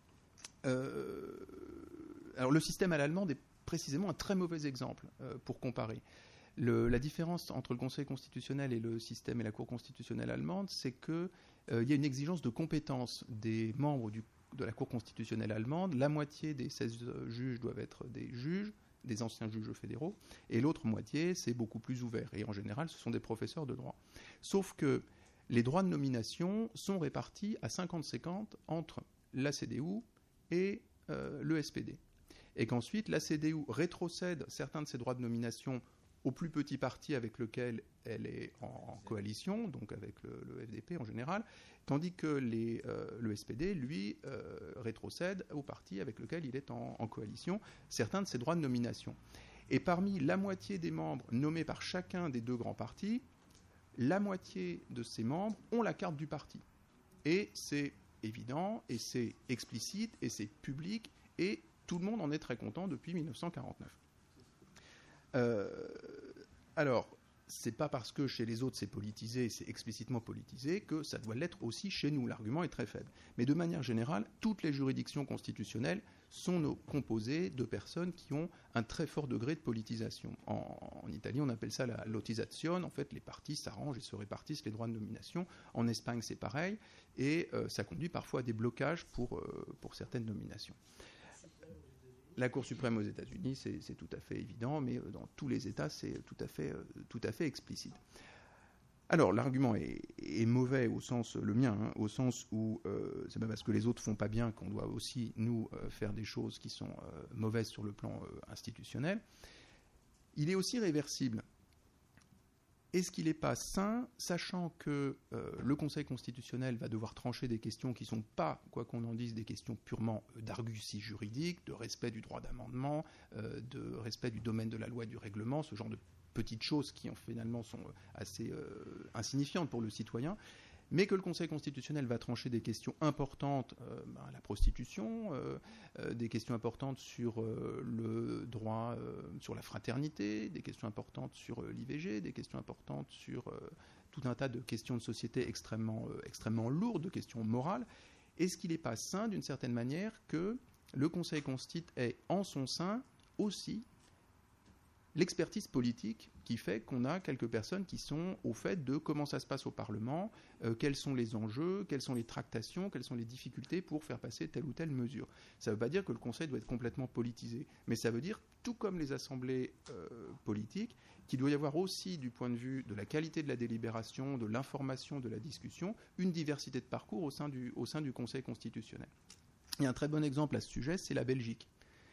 Euh, alors le système à l'allemande est précisément un très mauvais exemple euh, pour comparer. Le, la différence entre le Conseil constitutionnel et le système et la Cour constitutionnelle allemande, c'est qu'il euh, y a une exigence de compétence des membres du, de la Cour constitutionnelle allemande. La moitié des seize juges doivent être des juges, des anciens juges fédéraux, et l'autre moitié, c'est beaucoup plus ouvert. Et en général, ce sont des professeurs de droit. Sauf que les droits de nomination sont répartis à cinquante cinquante entre la C D U et euh, le S P D. Et qu'ensuite, la C D U rétrocède certains de ces droits de nomination au plus petit parti avec lequel elle est en, en coalition, donc avec le, le F D P en général, tandis que les, euh, le S P D, lui, euh, rétrocède au parti avec lequel il est en, en coalition certains de ses droits de nomination. Et parmi la moitié des membres nommés par chacun des deux grands partis, la moitié de ces membres ont la carte du parti. Et c'est évident, et c'est explicite, et c'est public, et tout le monde en est très content depuis mille neuf cent quarante-neuf. Euh, alors, c'est pas parce que chez les autres c'est politisé, c'est explicitement politisé, que ça doit l'être aussi chez nous. L'argument est très faible. Mais de manière générale, toutes les juridictions constitutionnelles sont composées de personnes qui ont un très fort degré de politisation. En, en Italie, on appelle ça la lottizzazione. En fait, les partis s'arrangent et se répartissent les droits de nomination. En Espagne, c'est pareil. Et euh, ça conduit parfois à des blocages pour, euh, pour certaines nominations. La Cour suprême aux États-Unis, c'est, c'est tout à fait évident, mais dans tous les États, c'est tout à fait, tout à fait explicite. Alors, l'argument est, est mauvais au sens, le mien, hein, au sens où euh, c'est pas parce que les autres font pas bien qu'on doit aussi, nous, euh, faire des choses qui sont euh, mauvaises sur le plan euh, institutionnel. Il est aussi réversible. Est-ce qu'il n'est pas sain, sachant que euh, le Conseil constitutionnel va devoir trancher des questions qui ne sont pas, quoi qu'on en dise, des questions purement euh, d'argustie juridique, de respect du droit d'amendement, euh, de respect du domaine de la loi et du règlement, ce genre de petites choses qui en, finalement sont assez euh, insignifiantes pour le citoyen, mais que le Conseil constitutionnel va trancher des questions importantes, euh, ben, la prostitution, euh, euh, des questions importantes sur euh, le droit, euh, sur la fraternité, des questions importantes sur euh, l'I V G, des questions importantes sur euh, tout un tas de questions de société extrêmement, euh, extrêmement lourdes, de questions morales. Est-ce qu'il n'est pas sain, d'une certaine manière, que le Conseil constitue ait en son sein aussi l'expertise politique qui fait qu'on a quelques personnes qui sont au fait de comment ça se passe au Parlement, euh, quels sont les enjeux, quelles sont les tractations, quelles sont les difficultés pour faire passer telle ou telle mesure. Ça ne veut pas dire que le Conseil doit être complètement politisé, mais ça veut dire, tout comme les assemblées euh, politiques, qu'il doit y avoir aussi, du point de vue de la qualité de la délibération, de l'information, de la discussion, une diversité de parcours au sein du, au sein du Conseil constitutionnel. Il y a un très bon exemple à ce sujet, c'est la Belgique,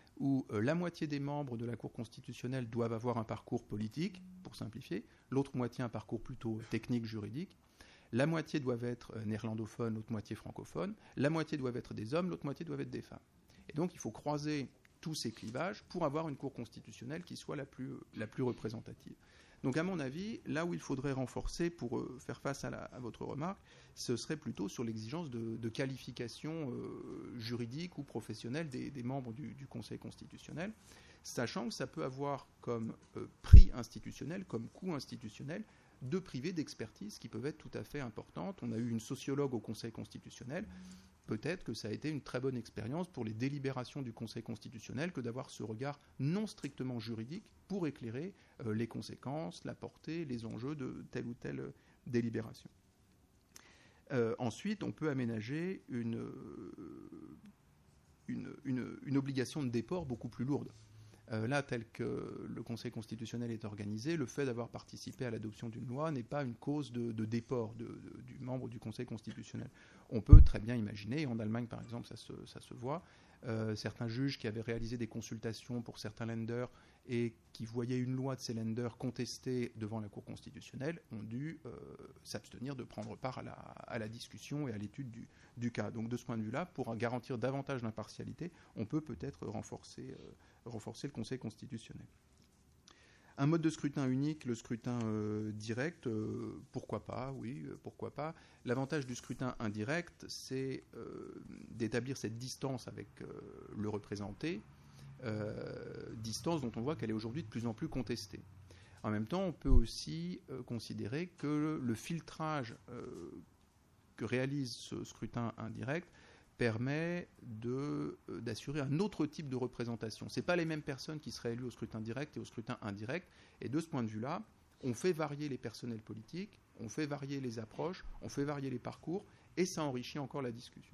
où euh, la moitié des membres de la Cour constitutionnelle doivent avoir un parcours politique, pour simplifier, l'autre moitié un parcours plutôt technique, juridique, la moitié doivent être euh, néerlandophones, l'autre moitié francophones, la moitié doivent être des hommes, l'autre moitié doivent être des femmes. Et donc il faut croiser tous ces clivages pour avoir une Cour constitutionnelle qui soit la plus, la plus représentative. Donc à mon avis, là où il faudrait renforcer pour euh, faire face à, la, à votre remarque, ce serait plutôt sur l'exigence de, de qualification euh, juridique ou professionnelle des, des membres du, du Conseil constitutionnel, sachant que ça peut avoir comme euh, prix institutionnel, comme coût institutionnel, de priver d'expertise qui peuvent être tout à fait importantes. On a eu une sociologue au Conseil constitutionnel. Peut-être que ça a été une très bonne expérience pour les délibérations du Conseil constitutionnel que d'avoir ce regard non strictement juridique pour éclairer euh, les conséquences, la portée, les enjeux de telle ou telle euh, délibération. Euh, ensuite, on peut aménager une, une, une, une obligation de déport beaucoup plus lourde. Euh, là, tel que le Conseil constitutionnel est organisé, le fait d'avoir participé à l'adoption d'une loi n'est pas une cause de, de déport de, de, du membre du Conseil constitutionnel. On peut très bien imaginer, en Allemagne par exemple, ça se, ça se voit, euh, certains juges qui avaient réalisé des consultations pour certains lenders et qui voyaient une loi de ces lenders contestée devant la Cour constitutionnelle ont dû euh, s'abstenir de prendre part à la, à la discussion et à l'étude du, du cas. Donc de ce point de vue-là, pour garantir davantage d'impartialité, on peut peut-être renforcer, euh, renforcer le Conseil constitutionnel. Un mode de scrutin unique, le scrutin euh, direct, euh, pourquoi pas, oui, euh, pourquoi pas. L'avantage du scrutin indirect, c'est euh, d'établir cette distance avec euh, le représenté, euh, distance dont on voit qu'elle est aujourd'hui de plus en plus contestée. En même temps, on peut aussi euh, considérer que le, le filtrage euh, que réalise ce scrutin indirect permet de, euh, d'assurer un autre type de représentation. Ce n'est pas les mêmes personnes qui seraient élues au scrutin direct et au scrutin indirect. Et de ce point de vue-là, on fait varier les personnels politiques, on fait varier les approches, on fait varier les parcours, et ça enrichit encore la discussion.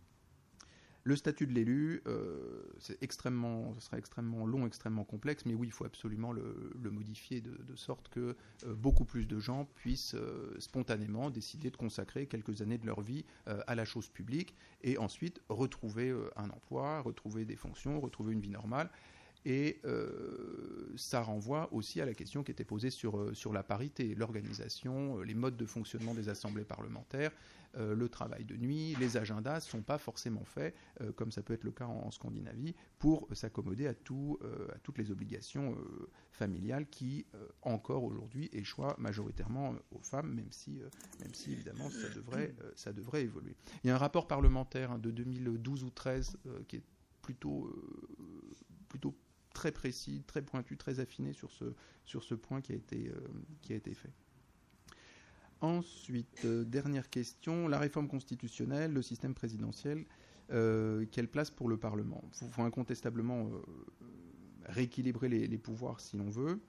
Le statut de l'élu, euh, c'est extrêmement, ce sera extrêmement long, extrêmement complexe, mais oui, il faut absolument le, le modifier de, de sorte que euh, beaucoup plus de gens puissent euh, spontanément décider de consacrer quelques années de leur vie euh, à la chose publique et ensuite retrouver euh, un emploi, retrouver des fonctions, retrouver une vie normale. Et euh, ça renvoie aussi à la question qui était posée sur, euh, sur la parité, l'organisation, euh, les modes de fonctionnement des assemblées parlementaires, euh, le travail de nuit, les agendas ne sont pas forcément faits, euh, comme ça peut être le cas en, en Scandinavie, pour s'accommoder à, tout, euh, à toutes les obligations euh, familiales qui, euh, encore aujourd'hui, échoient majoritairement euh, aux femmes, même si, euh, même si évidemment, ça devrait, euh, ça devrait évoluer. Il y a un rapport parlementaire hein, de deux mille douze ou deux mille treize euh, qui est plutôt, euh, plutôt très très précis, très pointu, très affiné sur ce, sur ce point qui a été, euh, qui a été fait. Ensuite, euh, dernière question, la réforme constitutionnelle, le système présidentiel, euh, quelle place pour le Parlement ? Il faut incontestablement euh, rééquilibrer les, les pouvoirs si l'on veut.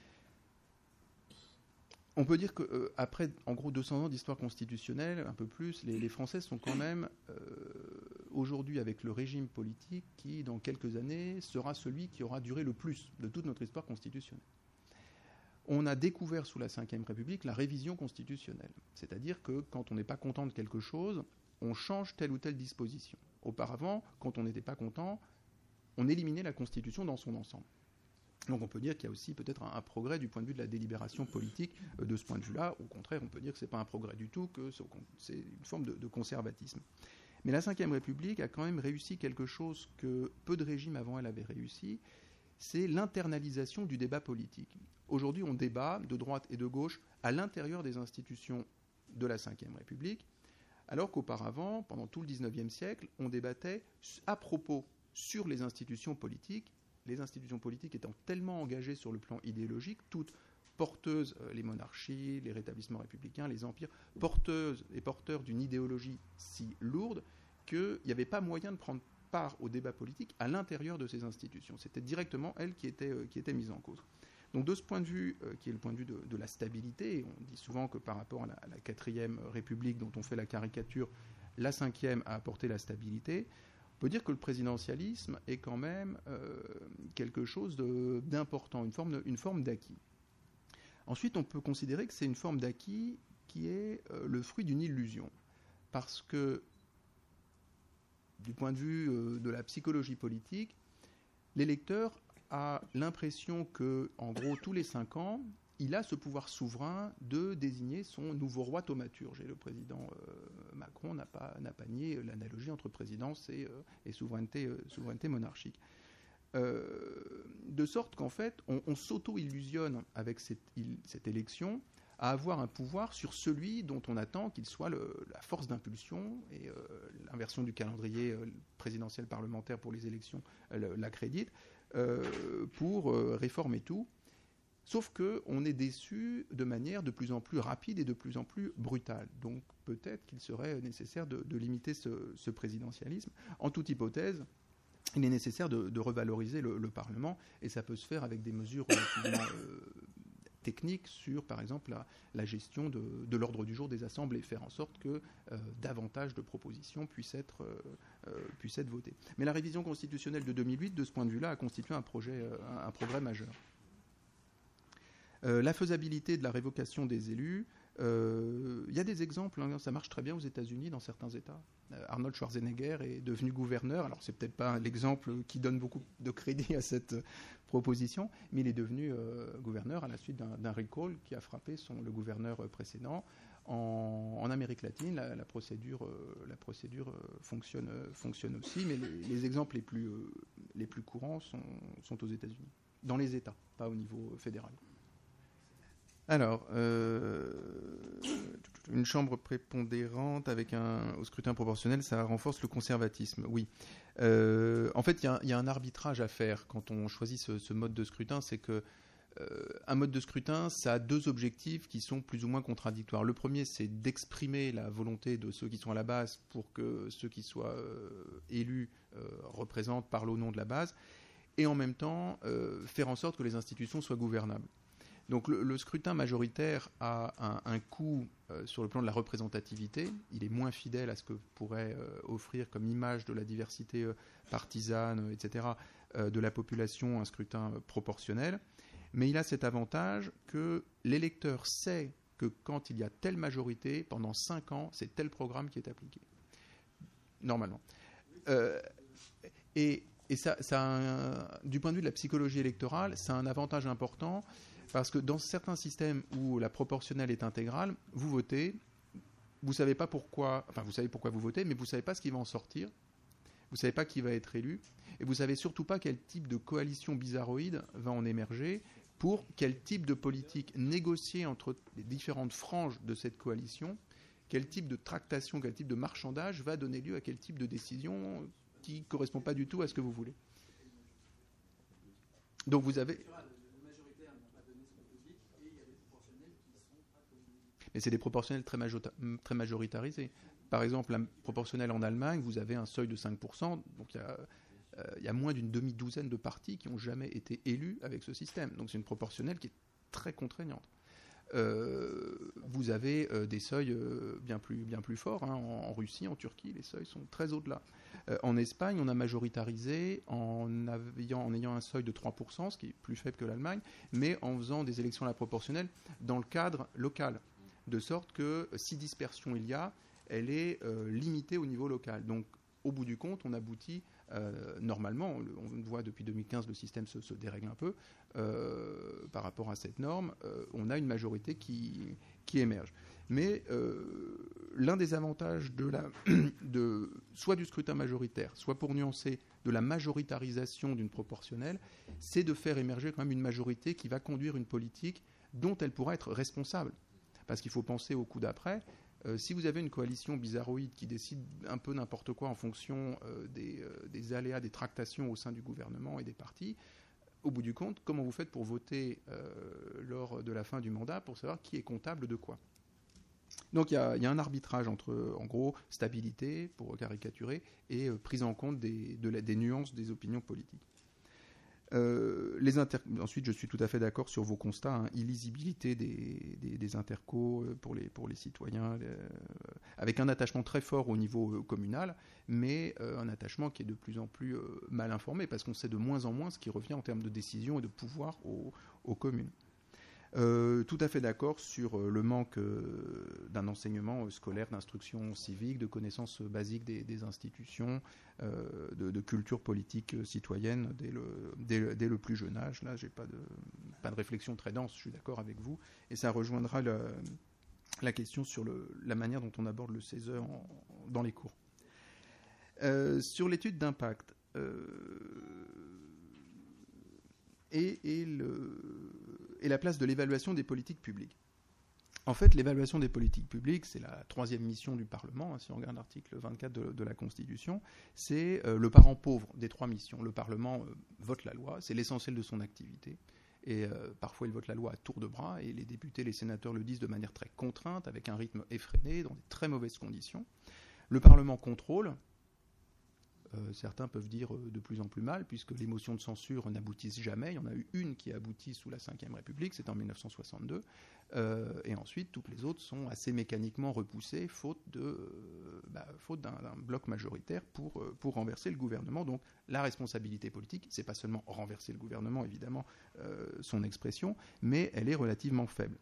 On peut dire qu'après, euh, en gros, deux cents ans d'histoire constitutionnelle, un peu plus, les, les Français sont quand même, euh, aujourd'hui, avec le régime politique qui, dans quelques années, sera celui qui aura duré le plus de toute notre histoire constitutionnelle. On a découvert sous la cinquième République la révision constitutionnelle. C'est-à-dire que quand on n'est pas content de quelque chose, on change telle ou telle disposition. Auparavant, quand on n'était pas content, on éliminait la Constitution dans son ensemble. Donc on peut dire qu'il y a aussi peut-être un, un progrès du point de vue de la délibération politique euh, de ce point de vue-là. Au contraire, on peut dire que ce n'est pas un progrès du tout, que c'est une forme de, de conservatisme. Mais la cinquième République a quand même réussi quelque chose que peu de régimes avant elle avaient réussi, c'est l'internalisation du débat politique. Aujourd'hui, on débat de droite et de gauche à l'intérieur des institutions de la cinquième République, alors qu'auparavant, pendant tout le dix-neuvième siècle, on débattait à propos sur les institutions politiques, les institutions politiques étant tellement engagées sur le plan idéologique, toutes porteuses, euh, les monarchies, les rétablissements républicains, les empires, porteuses et porteurs d'une idéologie si lourde qu'il n'y avait pas moyen de prendre part au débat politique à l'intérieur de ces institutions. C'était directement elles qui étaient, euh, qui étaient mises en cause. Donc de ce point de vue, euh, qui est le point de vue de, de la stabilité, on dit souvent que par rapport à la, à la quatrième République dont on fait la caricature, la cinquième a apporté la stabilité. On peut dire que le présidentialisme est quand même euh, quelque chose de, d'important, une forme, une forme d'acquis. Ensuite, on peut considérer que c'est une forme d'acquis qui est euh, le fruit d'une illusion. Parce que, du point de vue euh, de la psychologie politique, l'électeur a l'impression que, en gros, tous les cinq ans, il a ce pouvoir souverain de désigner son nouveau roi thaumaturge. Et le président euh, Macron n'a pas, n'a pas nié l'analogie entre présidence et, euh, et souveraineté, euh, souveraineté monarchique. Euh, de sorte qu'en fait, on, on s'auto-illusionne avec cette, il, cette élection à avoir un pouvoir sur celui dont on attend qu'il soit le, la force d'impulsion, et euh, l'inversion du calendrier euh, présidentiel parlementaire pour les élections euh, l'accrédite, euh, pour euh, réformer tout. Sauf qu'on est déçu de manière de plus en plus rapide et de plus en plus brutale. Donc peut-être qu'il serait nécessaire de, de limiter ce, ce présidentialisme. En toute hypothèse, il est nécessaire de, de revaloriser le, le Parlement, et ça peut se faire avec des mesures relativement euh, techniques sur, par exemple, la, la gestion de, de l'ordre du jour des assemblées, faire en sorte que euh, davantage de propositions puissent être, euh, euh, puissent être votées. Mais la révision constitutionnelle de deux mille huit, de ce point de vue-là, a constitué un, projet, euh, un, un progrès majeur. Euh, la faisabilité de la révocation des élus, il euh, y a des exemples, hein, ça marche très bien aux États-Unis, dans certains États. Euh, Arnold Schwarzenegger est devenu gouverneur, alors c'est peut-être pas l'exemple qui donne beaucoup de crédit à cette euh, proposition, mais il est devenu euh, gouverneur à la suite d'un, d'un recall qui a frappé son, le gouverneur précédent. En, en Amérique latine, la, la procédure, euh, la procédure euh, fonctionne, euh, fonctionne aussi, mais les, les exemples les plus, euh, les plus courants sont, sont aux États-Unis, dans les États, pas au niveau fédéral. Alors, euh, une chambre prépondérante avec un au scrutin proportionnel, ça renforce le conservatisme. Oui. Euh, en fait, il y, y a un arbitrage à faire quand on choisit ce, ce mode de scrutin. C'est que euh, un mode de scrutin, ça a deux objectifs qui sont plus ou moins contradictoires. Le premier, c'est d'exprimer la volonté de ceux qui sont à la base pour que ceux qui soient euh, élus euh, représentent, parlent au nom de la base, et en même temps euh, faire en sorte que les institutions soient gouvernables. Donc le, le scrutin majoritaire a un, un coût euh, sur le plan de la représentativité. Il est moins fidèle à ce que pourrait euh, offrir comme image de la diversité euh, partisane, et cetera, euh, de la population, un scrutin euh, proportionnel. Mais il a cet avantage que l'électeur sait que quand il y a telle majorité, pendant cinq ans, c'est tel programme qui est appliqué. Normalement. Euh, et et ça, ça a un, du point de vue de la psychologie électorale, ça a un avantage important. Parce que dans certains systèmes où la proportionnelle est intégrale, vous votez, vous savez pas pourquoi, enfin vous savez pourquoi vous votez, mais vous savez pas ce qui va en sortir, vous savez pas qui va être élu, et vous savez surtout pas quel type de coalition bizarroïde va en émerger, pour quel type de politique négocier entre les différentes franges de cette coalition, quel type de tractation, quel type de marchandage va donner lieu à quel type de décision qui correspond pas du tout à ce que vous voulez. Donc vous avez... Mais c'est des proportionnels très, majorita- très majoritarisés. Par exemple, la proportionnelle en Allemagne, vous avez un seuil de cinq pour cent, donc il y a, euh, il y a moins d'une demi-douzaine de partis qui n'ont jamais été élus avec ce système. Donc c'est une proportionnelle qui est très contraignante. Euh, vous avez euh, des seuils euh, bien, plus, bien plus forts. Hein. En, en Russie, en Turquie, les seuils sont très au-delà. Euh, en Espagne, on a majoritarisé en ayant, en ayant un seuil de trois pour cent, ce qui est plus faible que l'Allemagne, mais en faisant des élections à la proportionnelle dans le cadre local. De sorte que si dispersion il y a, elle est euh, limitée au niveau local. Donc, au bout du compte, on aboutit euh, normalement, on, on voit depuis deux mille quinze, le système se, se dérègle un peu euh, par rapport à cette norme, euh, on a une majorité qui, qui émerge. Mais euh, l'un des avantages de la, de, soit du scrutin majoritaire, soit pour nuancer, de la majoritarisation d'une proportionnelle, c'est de faire émerger quand même une majorité qui va conduire une politique dont elle pourra être responsable. Parce qu'il faut penser au coup d'après. Euh, si vous avez une coalition bizarroïde qui décide un peu n'importe quoi en fonction euh, des, euh, des aléas, des tractations au sein du gouvernement et des partis, au bout du compte, comment vous faites pour voter euh, lors de la fin du mandat pour savoir qui est comptable de quoi ? Donc il y, y a un arbitrage entre, en gros, stabilité, pour caricaturer, et euh, prise en compte des, de la, des nuances des opinions politiques. Euh, les inter... Ensuite, je suis tout à fait d'accord sur vos constats, hein, illisibilité des, des, des intercos pour les, pour les citoyens, euh, avec un attachement très fort au niveau euh, communal, mais euh, un attachement qui est de plus en plus euh, mal informé, parce qu'on sait de moins en moins ce qui revient en termes de décision et de pouvoir aux, aux communes. Euh, tout à fait d'accord sur euh, le manque euh, d'un enseignement euh, scolaire, d'instruction civique, de connaissances euh, basiques des, des institutions, euh, de, de culture politique euh, citoyenne dès le, dès, le, dès le plus jeune âge. Là, j'ai pas de, pas de réflexion très dense, je suis d'accord avec vous. Et ça rejoindra le, la question sur le, la manière dont on aborde le C E S E en, dans les cours. Euh, sur l'étude d'impact, euh, et, et le... et la place de l'évaluation des politiques publiques. En fait, l'évaluation des politiques publiques, c'est la troisième mission du Parlement, hein, si on regarde l'article vingt-quatre de, de la Constitution, c'est euh, le parent pauvre des trois missions. Le Parlement euh, vote la loi, c'est l'essentiel de son activité, et euh, parfois il vote la loi à tour de bras, et les députés, les sénateurs le disent de manière très contrainte, avec un rythme effréné, dans de très mauvaises conditions. Le Parlement contrôle. Euh, certains peuvent dire euh, de plus en plus mal, puisque les motions de censure n'aboutissent jamais. Il y en a eu une qui a abouti sous la cinquième République, c'était en mille neuf cent soixante-deux, euh, et ensuite toutes les autres sont assez mécaniquement repoussées, faute, de, euh, bah, faute d'un, d'un bloc majoritaire pour, euh, pour renverser le gouvernement. Donc la responsabilité politique, c'est pas seulement renverser le gouvernement, évidemment, euh, son expression, mais elle est relativement faible.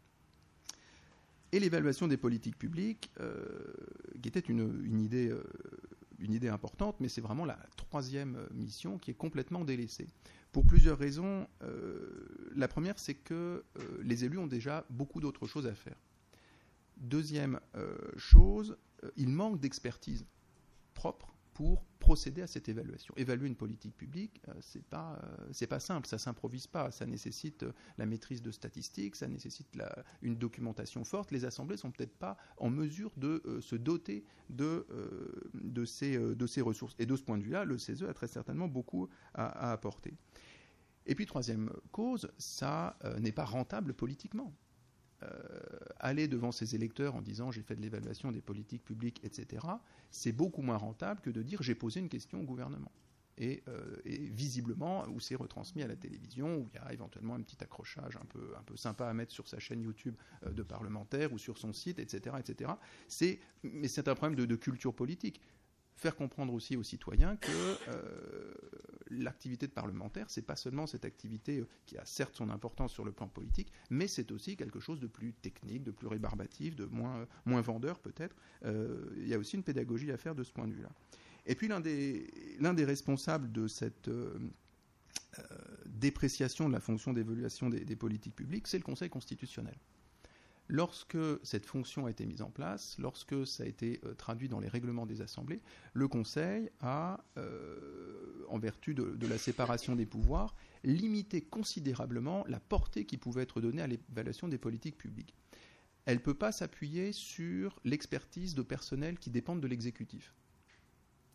Et l'évaluation des politiques publiques, euh, qui était une, une idée... Euh, une idée importante, mais c'est vraiment la troisième mission qui est complètement délaissée. Pour plusieurs raisons. Euh, la première, c'est que euh, les élus ont déjà beaucoup d'autres choses à faire. Deuxième euh, chose, euh, il manque d'expertise propre pour procéder à cette évaluation. Évaluer une politique publique, euh, c'est pas, euh, c'est pas simple, ça s'improvise pas, ça nécessite euh, la maîtrise de statistiques, ça nécessite la, une documentation forte. Les assemblées sont peut-être pas en mesure de euh, se doter de, euh, de, ces, euh, de ces ressources. Et de ce point de vue-là, le C E S E a très certainement beaucoup à, à apporter. Et puis, troisième cause, ça euh, n'est pas rentable politiquement. Euh, aller devant ses électeurs en disant j'ai fait de l'évaluation des politiques publiques, et cetera, c'est beaucoup moins rentable que de dire j'ai posé une question au gouvernement. Et, euh, et visiblement, où c'est retransmis à la télévision, où il y a éventuellement un petit accrochage un peu, un peu sympa à mettre sur sa chaîne YouTube euh, de parlementaire ou sur son site, et cetera, et cetera. C'est, mais c'est un problème de, de culture politique. Faire comprendre aussi aux citoyens que euh, l'activité de parlementaire, c'est pas seulement cette activité qui a certes son importance sur le plan politique, mais c'est aussi quelque chose de plus technique, de plus rébarbatif, de moins, moins vendeur peut-être. Euh, il y a aussi une pédagogie à faire de ce point de vue-là. Et puis l'un des, l'un des responsables de cette euh, euh, dépréciation de la fonction d'évaluation des, des politiques publiques, c'est le Conseil constitutionnel. Lorsque cette fonction a été mise en place, lorsque ça a été euh, traduit dans les règlements des assemblées, le Conseil a, euh, en vertu de, de la séparation des pouvoirs, limité considérablement la portée qui pouvait être donnée à l'évaluation des politiques publiques. Elle ne peut pas s'appuyer sur l'expertise de personnels qui dépendent de l'exécutif.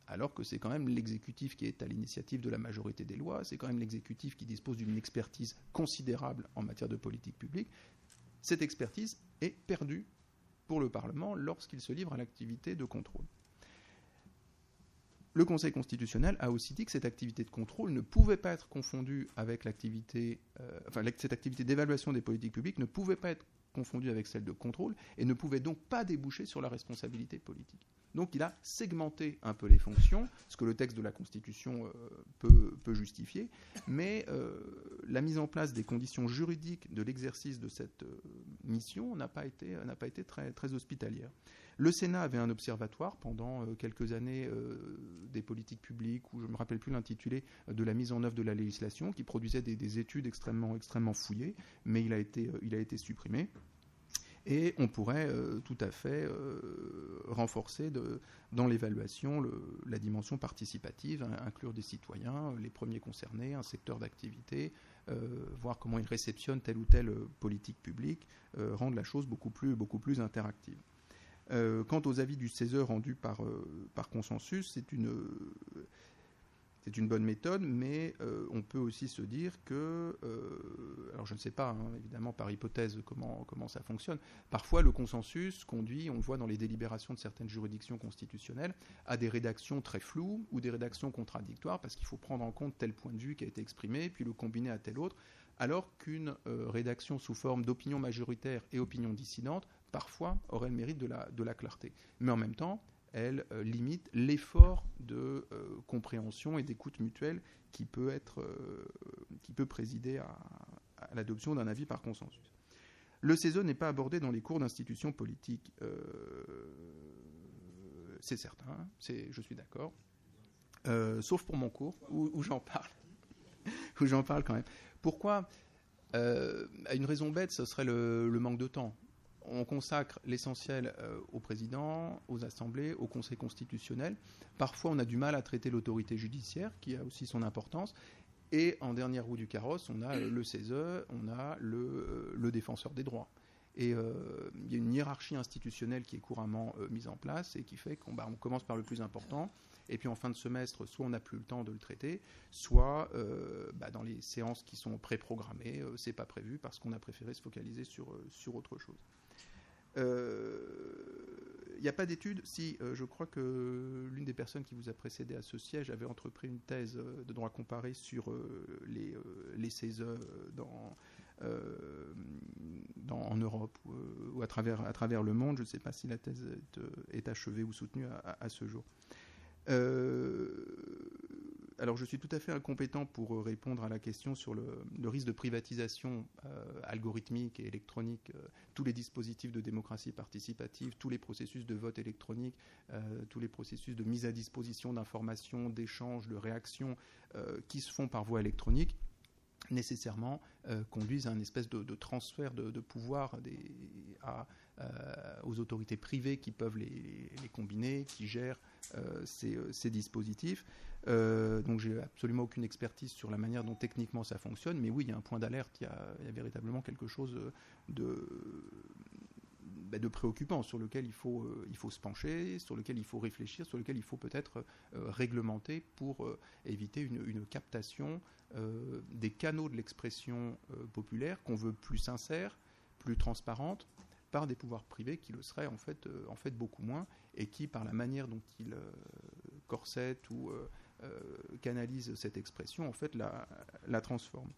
alors que c'est quand même l'exécutif qui est à l'initiative de la majorité des lois, c'est quand même l'exécutif qui dispose d'une expertise considérable en matière de politique publique. Cette expertise est perdue pour le Parlement lorsqu'il se livre à l'activité de contrôle. Le Conseil constitutionnel a aussi dit que cette activité de contrôle ne pouvait pas être confondue avec l'activité, euh, enfin cette activité d'évaluation des politiques publiques ne pouvait pas être confondue avec celle de contrôle et ne pouvait donc pas déboucher sur la responsabilité politique. Donc il a segmenté un peu les fonctions, ce que le texte de la Constitution euh, peut, peut justifier, mais euh, la mise en place des conditions juridiques de l'exercice de cette euh, mission n'a pas été, n'a pas été très, très hospitalière. Le Sénat avait un observatoire pendant euh, quelques années euh, des politiques publiques, ou je ne me rappelle plus l'intitulé, euh, de la mise en œuvre de la législation, qui produisait des, des études extrêmement, extrêmement fouillées, mais il a été, euh, il a été supprimé. Et on pourrait euh, tout à fait euh, renforcer de, dans l'évaluation le, la dimension participative, hein, inclure des citoyens, les premiers concernés, un secteur d'activité, euh, voir comment ils réceptionnent telle ou telle politique publique, euh, rendre la chose beaucoup plus, beaucoup plus interactive. Euh, quant aux avis du C E S E rendus par, euh, par consensus, c'est une... Euh, C'est une bonne méthode, mais euh, on peut aussi se dire que, euh, alors je ne sais pas, hein, évidemment par hypothèse comment, comment ça fonctionne, parfois le consensus conduit, on le voit dans les délibérations de certaines juridictions constitutionnelles, à des rédactions très floues ou des rédactions contradictoires, parce qu'il faut prendre en compte tel point de vue qui a été exprimé, puis le combiner à tel autre, alors qu'une euh, rédaction sous forme d'opinion majoritaire et opinion dissidente, parfois aurait le mérite de la, de la clarté. Mais en même temps, elle euh, limite l'effort de euh, compréhension et d'écoute mutuelle qui peut, être, euh, qui peut présider à, à l'adoption d'un avis par consensus. Le C E S E n'est pas abordé dans les cours d'institutions politiques. Euh, c'est certain, c'est, je suis d'accord. Euh, sauf pour mon cours, où, où j'en parle. où j'en parle quand même. Pourquoi euh, à une raison bête, ce serait le, le manque de temps. On consacre l'essentiel euh, au président, aux assemblées, au Conseil constitutionnel. Parfois, on a du mal à traiter l'autorité judiciaire, qui a aussi son importance. Et en dernière roue du carrosse, on a le C E S E, on a le, le défenseur des droits. Et euh, il y a une hiérarchie institutionnelle qui est couramment euh, mise en place et qui fait qu'on bah, on commence par le plus important. Et puis en fin de semestre, soit on n'a plus le temps de le traiter, soit euh, bah, dans les séances qui sont pré-programmées, euh, c'est pas prévu parce qu'on a préféré se focaliser sur, euh, sur autre chose. Il euh, n'y a pas d'études. Si, euh, je crois que l'une des personnes qui vous a précédé à ce siège avait entrepris une thèse euh, de droit comparé sur euh, les, euh, les C E S E dans, euh, dans, en Europe ou, euh, ou à, travers, à travers le monde. Je ne sais pas si la thèse est, euh, est achevée ou soutenue à, à, à ce jour. Euh, alors, je suis tout à fait incompétent pour répondre à la question sur le, le risque de privatisation euh, algorithmique et électronique, euh, tous les dispositifs de démocratie participative, tous les processus de vote électronique, euh, tous les processus de mise à disposition d'informations, d'échanges, de réactions euh, qui se font par voie électronique, nécessairement euh, conduisent à une espèce de, de transfert de, de pouvoir des, à, euh, aux autorités privées qui peuvent les, les combiner, qui gèrent euh, ces, ces dispositifs. Euh, donc j'ai absolument aucune expertise sur la manière dont techniquement ça fonctionne, mais oui, il y a un point d'alerte, il y a, il y a véritablement quelque chose de, bah, de préoccupant sur lequel il faut, euh, il faut se pencher, sur lequel il faut réfléchir, sur lequel il faut peut-être euh, réglementer pour euh, éviter une, une captation euh, des canaux de l'expression euh, populaire qu'on veut plus sincères, plus transparentes, par des pouvoirs privés qui le seraient en fait, euh, en fait beaucoup moins, et qui, par la manière dont ils euh, corsettent ou euh, euh, canalisent cette expression, en fait, la, la transforment.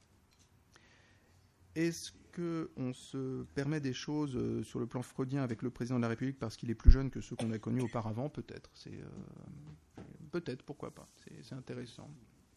Est-ce qu'on se permet des choses euh, sur le plan freudien avec le président de la République parce qu'il est plus jeune que ceux qu'on a connus auparavant? Peut-être. C'est, euh, peut-être, pourquoi pas. C'est, c'est intéressant.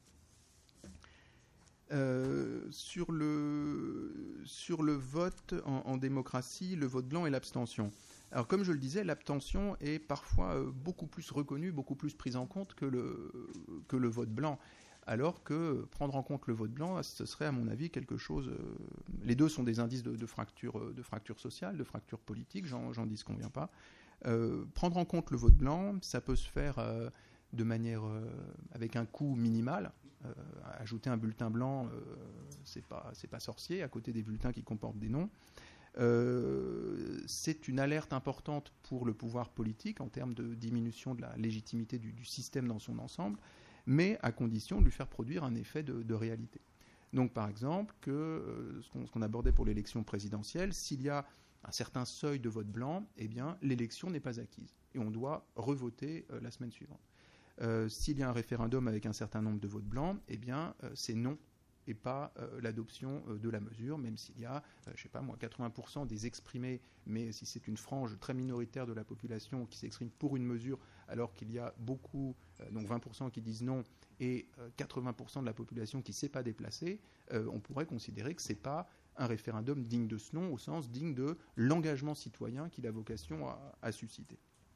Euh, sur, le, sur le vote en, en démocratie, le vote blanc et l'abstention. Alors, comme je le disais, l'abstention est parfois euh, beaucoup plus reconnue, beaucoup plus prise en compte que le, que le vote blanc. Alors que prendre en compte le vote blanc, ce serait à mon avis quelque chose... Euh, les deux sont des indices de, de, fracture, de fracture sociale, de fracture politique, j'en, j'en disconviens pas. Euh, prendre en compte le vote blanc, ça peut se faire euh, de manière... Euh, avec un coût minimal. Euh, ajouter un bulletin blanc, euh, c'est pas, c'est pas sorcier, à côté des bulletins qui comportent des noms. Euh, c'est une alerte importante pour le pouvoir politique en termes de diminution de la légitimité du, du système dans son ensemble, mais à condition de lui faire produire un effet de, de réalité. Donc par exemple, que, euh, ce, qu'on, ce qu'on abordait pour l'élection présidentielle, s'il y a un certain seuil de vote blanc, eh bien l'élection n'est pas acquise et on doit revoter euh, la semaine suivante. Euh, s'il y a un référendum avec un certain nombre de votes blancs, eh bien euh, c'est non et pas euh, l'adoption euh, de la mesure, même s'il y a, euh, je sais pas moi, quatre-vingts pour cent des exprimés, mais si c'est une frange très minoritaire de la population qui s'exprime pour une mesure, alors qu'il y a beaucoup, euh, donc vingt pour cent qui disent non, et euh, quatre-vingts pour cent de la population qui ne s'est pas déplacée, euh, on pourrait considérer que ce n'est pas un référendum digne de ce nom, au sens digne de l'engagement citoyen qu'il a vocation à, à susciter.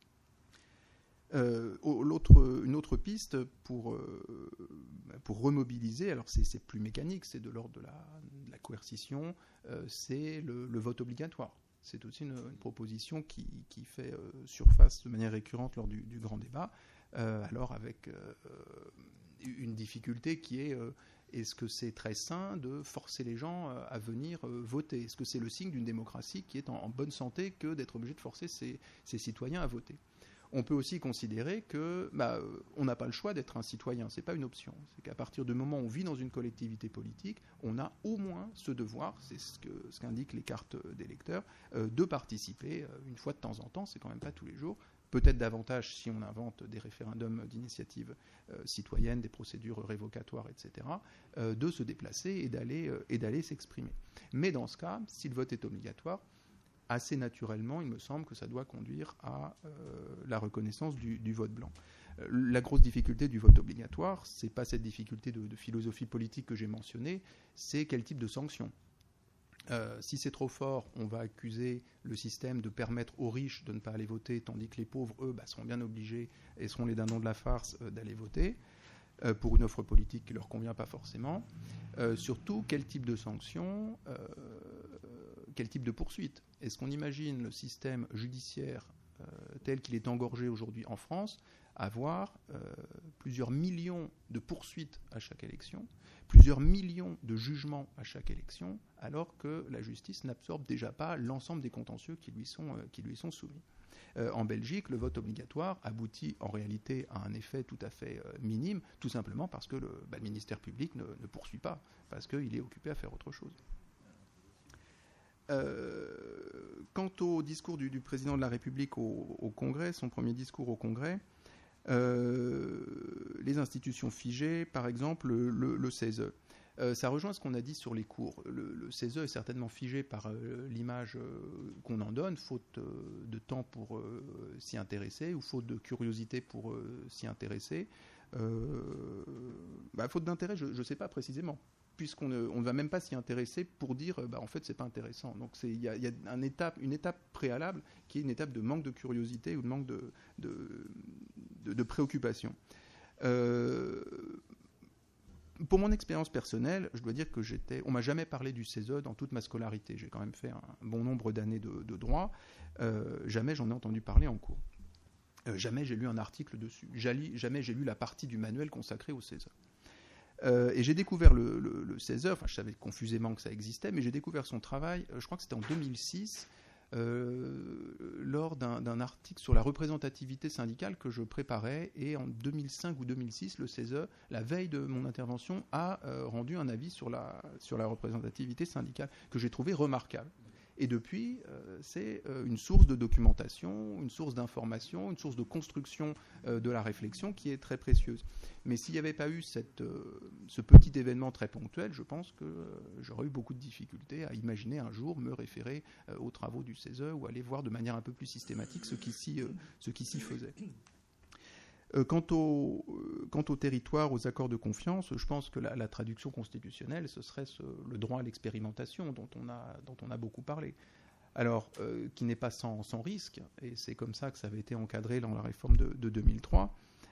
Euh, l'autre, une autre piste pour, euh, pour remobiliser, alors c'est, c'est plus mécanique, c'est de l'ordre de la, de la coercition, euh, c'est le, le vote obligatoire. C'est aussi une, une proposition qui, qui fait euh, surface de manière récurrente lors du, du grand débat, euh, alors avec euh, une difficulté qui est euh, est-ce que c'est très sain de forcer les gens euh, à venir euh, voter ? Est-ce que c'est le signe d'une démocratie qui est en, en bonne santé que d'être obligé de forcer ses, ses citoyens à voter ? On peut aussi considérer que bah, on n'a pas le choix d'être un citoyen, ce n'est pas une option. C'est qu'à partir du moment où on vit dans une collectivité politique, on a au moins ce devoir, c'est ce, que, ce qu'indiquent les cartes d'électeurs, euh, de participer euh, une fois de temps en temps, c'est quand même pas tous les jours, peut-être davantage si on invente des référendums d'initiative euh, citoyenne, des procédures révocatoires, et cetera, euh, de se déplacer et d'aller, euh, et d'aller s'exprimer. Mais dans ce cas, si le vote est obligatoire, assez naturellement, il me semble que ça doit conduire à euh, la reconnaissance du, du vote blanc. Euh, la grosse difficulté du vote obligatoire, c'est pas cette difficulté de, de philosophie politique que j'ai mentionnée, c'est quel type de sanction. Euh, si c'est trop fort, on va accuser le système de permettre aux riches de ne pas aller voter, tandis que les pauvres, eux, bah, seront bien obligés et seront les dindons de la farce euh, d'aller voter euh, pour une offre politique qui ne leur convient pas forcément. Euh, surtout, quel type de sanction, euh, quel type de poursuite. Est-ce qu'on imagine le système judiciaire euh, tel qu'il est engorgé aujourd'hui en France avoir euh, plusieurs millions de poursuites à chaque élection, plusieurs millions de jugements à chaque élection, alors que la justice n'absorbe déjà pas l'ensemble des contentieux qui lui sont, euh, qui lui sont soumis. Euh, en Belgique, le vote obligatoire aboutit en réalité à un effet tout à fait euh, minime, tout simplement parce que le, bah, le ministère public ne, ne poursuit pas, parce qu'il est occupé à faire autre chose. Euh, quant au discours du, du président de la République au, au Congrès, son premier discours au Congrès, euh, les institutions figées, par exemple le, le, le C E S E. Euh, ça rejoint ce qu'on a dit sur les cours. Le, le C E S E est certainement figé par euh, l'image euh, qu'on en donne, faute euh, de temps pour euh, s'y intéresser ou faute de curiosité pour euh, s'y intéresser. Euh, bah, faute d'intérêt, je ne sais pas précisément, puisqu'on ne, on ne va même pas s'y intéresser pour dire bah, en fait c'est pas intéressant. Donc il y a, y a un étape, une étape préalable qui est une étape de manque de curiosité ou de manque de, de, de, de préoccupation. Euh, pour mon expérience personnelle, je dois dire que j'étais, on m'a jamais parlé du C E S E dans toute ma scolarité. J'ai quand même fait un bon nombre d'années de, de droit. Euh, jamais j'en ai entendu parler en cours. Euh, jamais j'ai lu un article dessus. Jamais, jamais j'ai lu la partie du manuel consacrée au C E S E. Euh, et j'ai découvert le, le, le C E S E, enfin je savais confusément que ça existait, mais j'ai découvert son travail, euh, je crois que c'était en deux mille six, euh, lors d'un, d'un article sur la représentativité syndicale que je préparais, et en deux mille cinq ou deux mille six, le C E S E, la veille de mon intervention, a euh, rendu un avis sur la, sur la représentativité syndicale que j'ai trouvé remarquable. Et depuis, euh, c'est euh, une source de documentation, une source d'information, une source de construction euh, de la réflexion qui est très précieuse. Mais s'il n'y avait pas eu cette, euh, ce petit événement très ponctuel, je pense que euh, j'aurais eu beaucoup de difficultés à imaginer un jour me référer euh, aux travaux du C E S E ou aller voir de manière un peu plus systématique ce qui s'y, euh, ce qui s'y faisait. Euh, quant, au, euh, quant au territoire, aux accords de confiance, je pense que la, la traduction constitutionnelle, ce serait ce, le droit à l'expérimentation dont on a, dont on a beaucoup parlé. Alors, euh, qui n'est pas sans, sans risque, et c'est comme ça que ça avait été encadré dans la réforme de, de deux mille trois,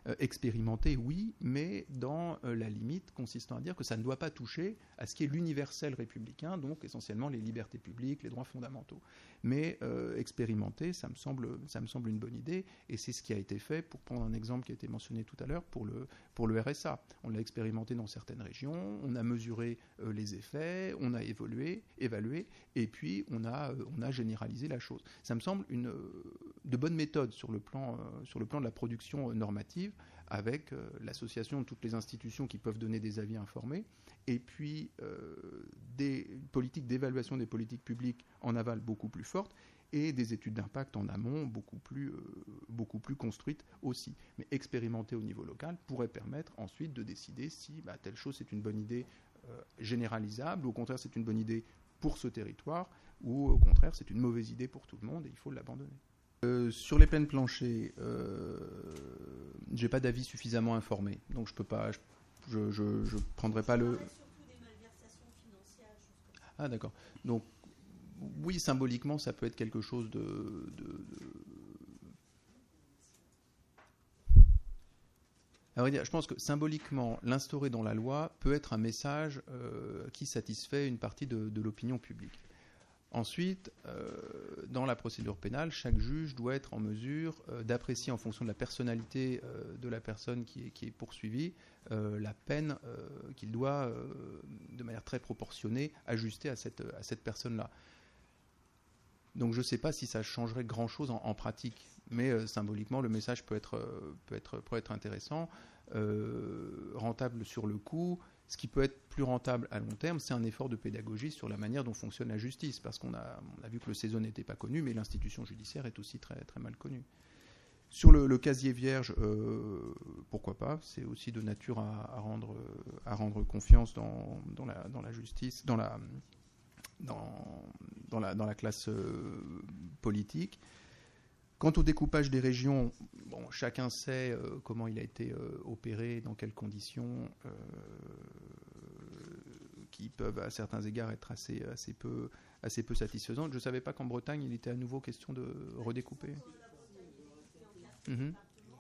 Euh, expérimenter, oui, mais dans euh, la limite consistant à dire que ça ne doit pas toucher à ce qui est l'universel républicain, donc essentiellement les libertés publiques, les droits fondamentaux. Mais euh, expérimenter, ça me semble, ça me semble une bonne idée, et c'est ce qui a été fait, pour prendre un exemple qui a été mentionné tout à l'heure, pour le, pour le R S A. On l'a expérimenté dans certaines régions, on a mesuré euh, les effets, on a évolué, évalué, et puis on a, euh, on a généralisé la chose. Ça me semble une euh, de bonne méthode sur le plan, euh, sur le plan de la production euh, normative, avec euh, l'association de toutes les institutions qui peuvent donner des avis informés, et puis euh, des politiques d'évaluation des politiques publiques en aval beaucoup plus fortes, et des études d'impact en amont beaucoup plus, euh, beaucoup plus construites aussi. Mais expérimenter au niveau local pourrait permettre ensuite de décider si bah, telle chose c'est une bonne idée euh, généralisable, ou au contraire c'est une bonne idée pour ce territoire, ou au contraire c'est une mauvaise idée pour tout le monde et il faut l'abandonner. Euh, sur les peines planchers, euh, j'ai pas d'avis suffisamment informé, donc je peux pas, je, je, je prendrai pas le. Ah d'accord. Donc oui, symboliquement, ça peut être quelque chose de. de, de... À vrai dire, je pense que symboliquement, l'instaurer dans la loi peut être un message euh, qui satisfait une partie de, de l'opinion publique. Ensuite, euh, dans la procédure pénale, chaque juge doit être en mesure euh, d'apprécier en fonction de la personnalité euh, de la personne qui est, qui est poursuivie euh, la peine euh, qu'il doit, euh, de manière très proportionnée, ajuster à cette, à cette personne-là. Donc je ne sais pas si ça changerait grand-chose en, en pratique, mais euh, symboliquement, le message peut être, euh, peut être, peut être intéressant, euh, rentable sur le coup. Ce qui peut être plus rentable à long terme, c'est un effort de pédagogie sur la manière dont fonctionne la justice, parce qu'on a, on a vu que le C E S O n'était pas connu, mais l'institution judiciaire est aussi très, très mal connue. Sur le, le casier vierge, euh, pourquoi pas, c'est aussi de nature à, à, rendre, à rendre confiance dans, dans, la, dans la justice, dans la, dans, dans la, dans la classe euh, politique. Quant au découpage des régions, bon, chacun sait euh, comment il a été euh, opéré, dans quelles conditions, euh, qui peuvent à certains égards être assez, assez, peu, assez peu satisfaisantes. Je ne savais pas qu'en Bretagne, il était à nouveau question de redécouper. Mm-hmm.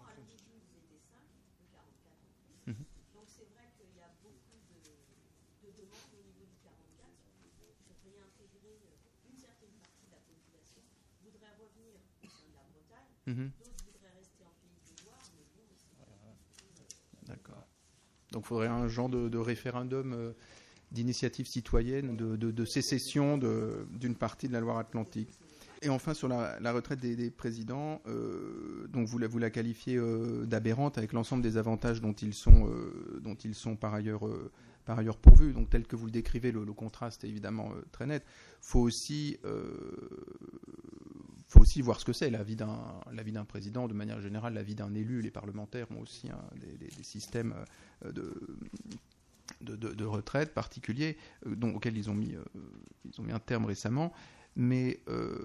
Mm-hmm. Donc c'est vrai qu'il y a beaucoup de, de demandes au niveau du quarante-quatre pour réintégrer une certaine partie de la population. Voudrait revenir au sein de la Bretagne, mm-hmm. D'autres voudraient rester en Pays de Loire, mais bon, c'est... D'accord. Donc il faudrait un genre de, de référendum euh, d'initiative citoyenne, de, de, de sécession de, d'une partie de la Loire-Atlantique. Et enfin, sur la, la retraite des, des présidents, euh, donc vous la, vous la qualifiez euh, d'aberrante avec l'ensemble des avantages dont ils sont, euh, dont ils sont par ailleurs, euh, par ailleurs pourvus. Donc tel que vous le décrivez, le, le contraste est évidemment euh, très net. Il faut aussi, euh, faut aussi voir ce que c'est la vie d'un, la vie d'un président, de manière générale, la vie d'un élu. Les parlementaires ont aussi hein, des, des, des systèmes de... De, de, de retraite particuliers euh, dont, auxquels ils ont, mis, euh, ils ont mis un terme récemment, mais euh,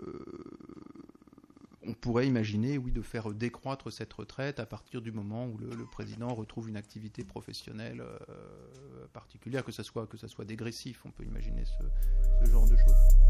on pourrait imaginer oui, de faire décroître cette retraite à partir du moment où le, le président retrouve une activité professionnelle euh, particulière, que ça soit, que ça soit dégressif, on peut imaginer ce, ce genre de choses.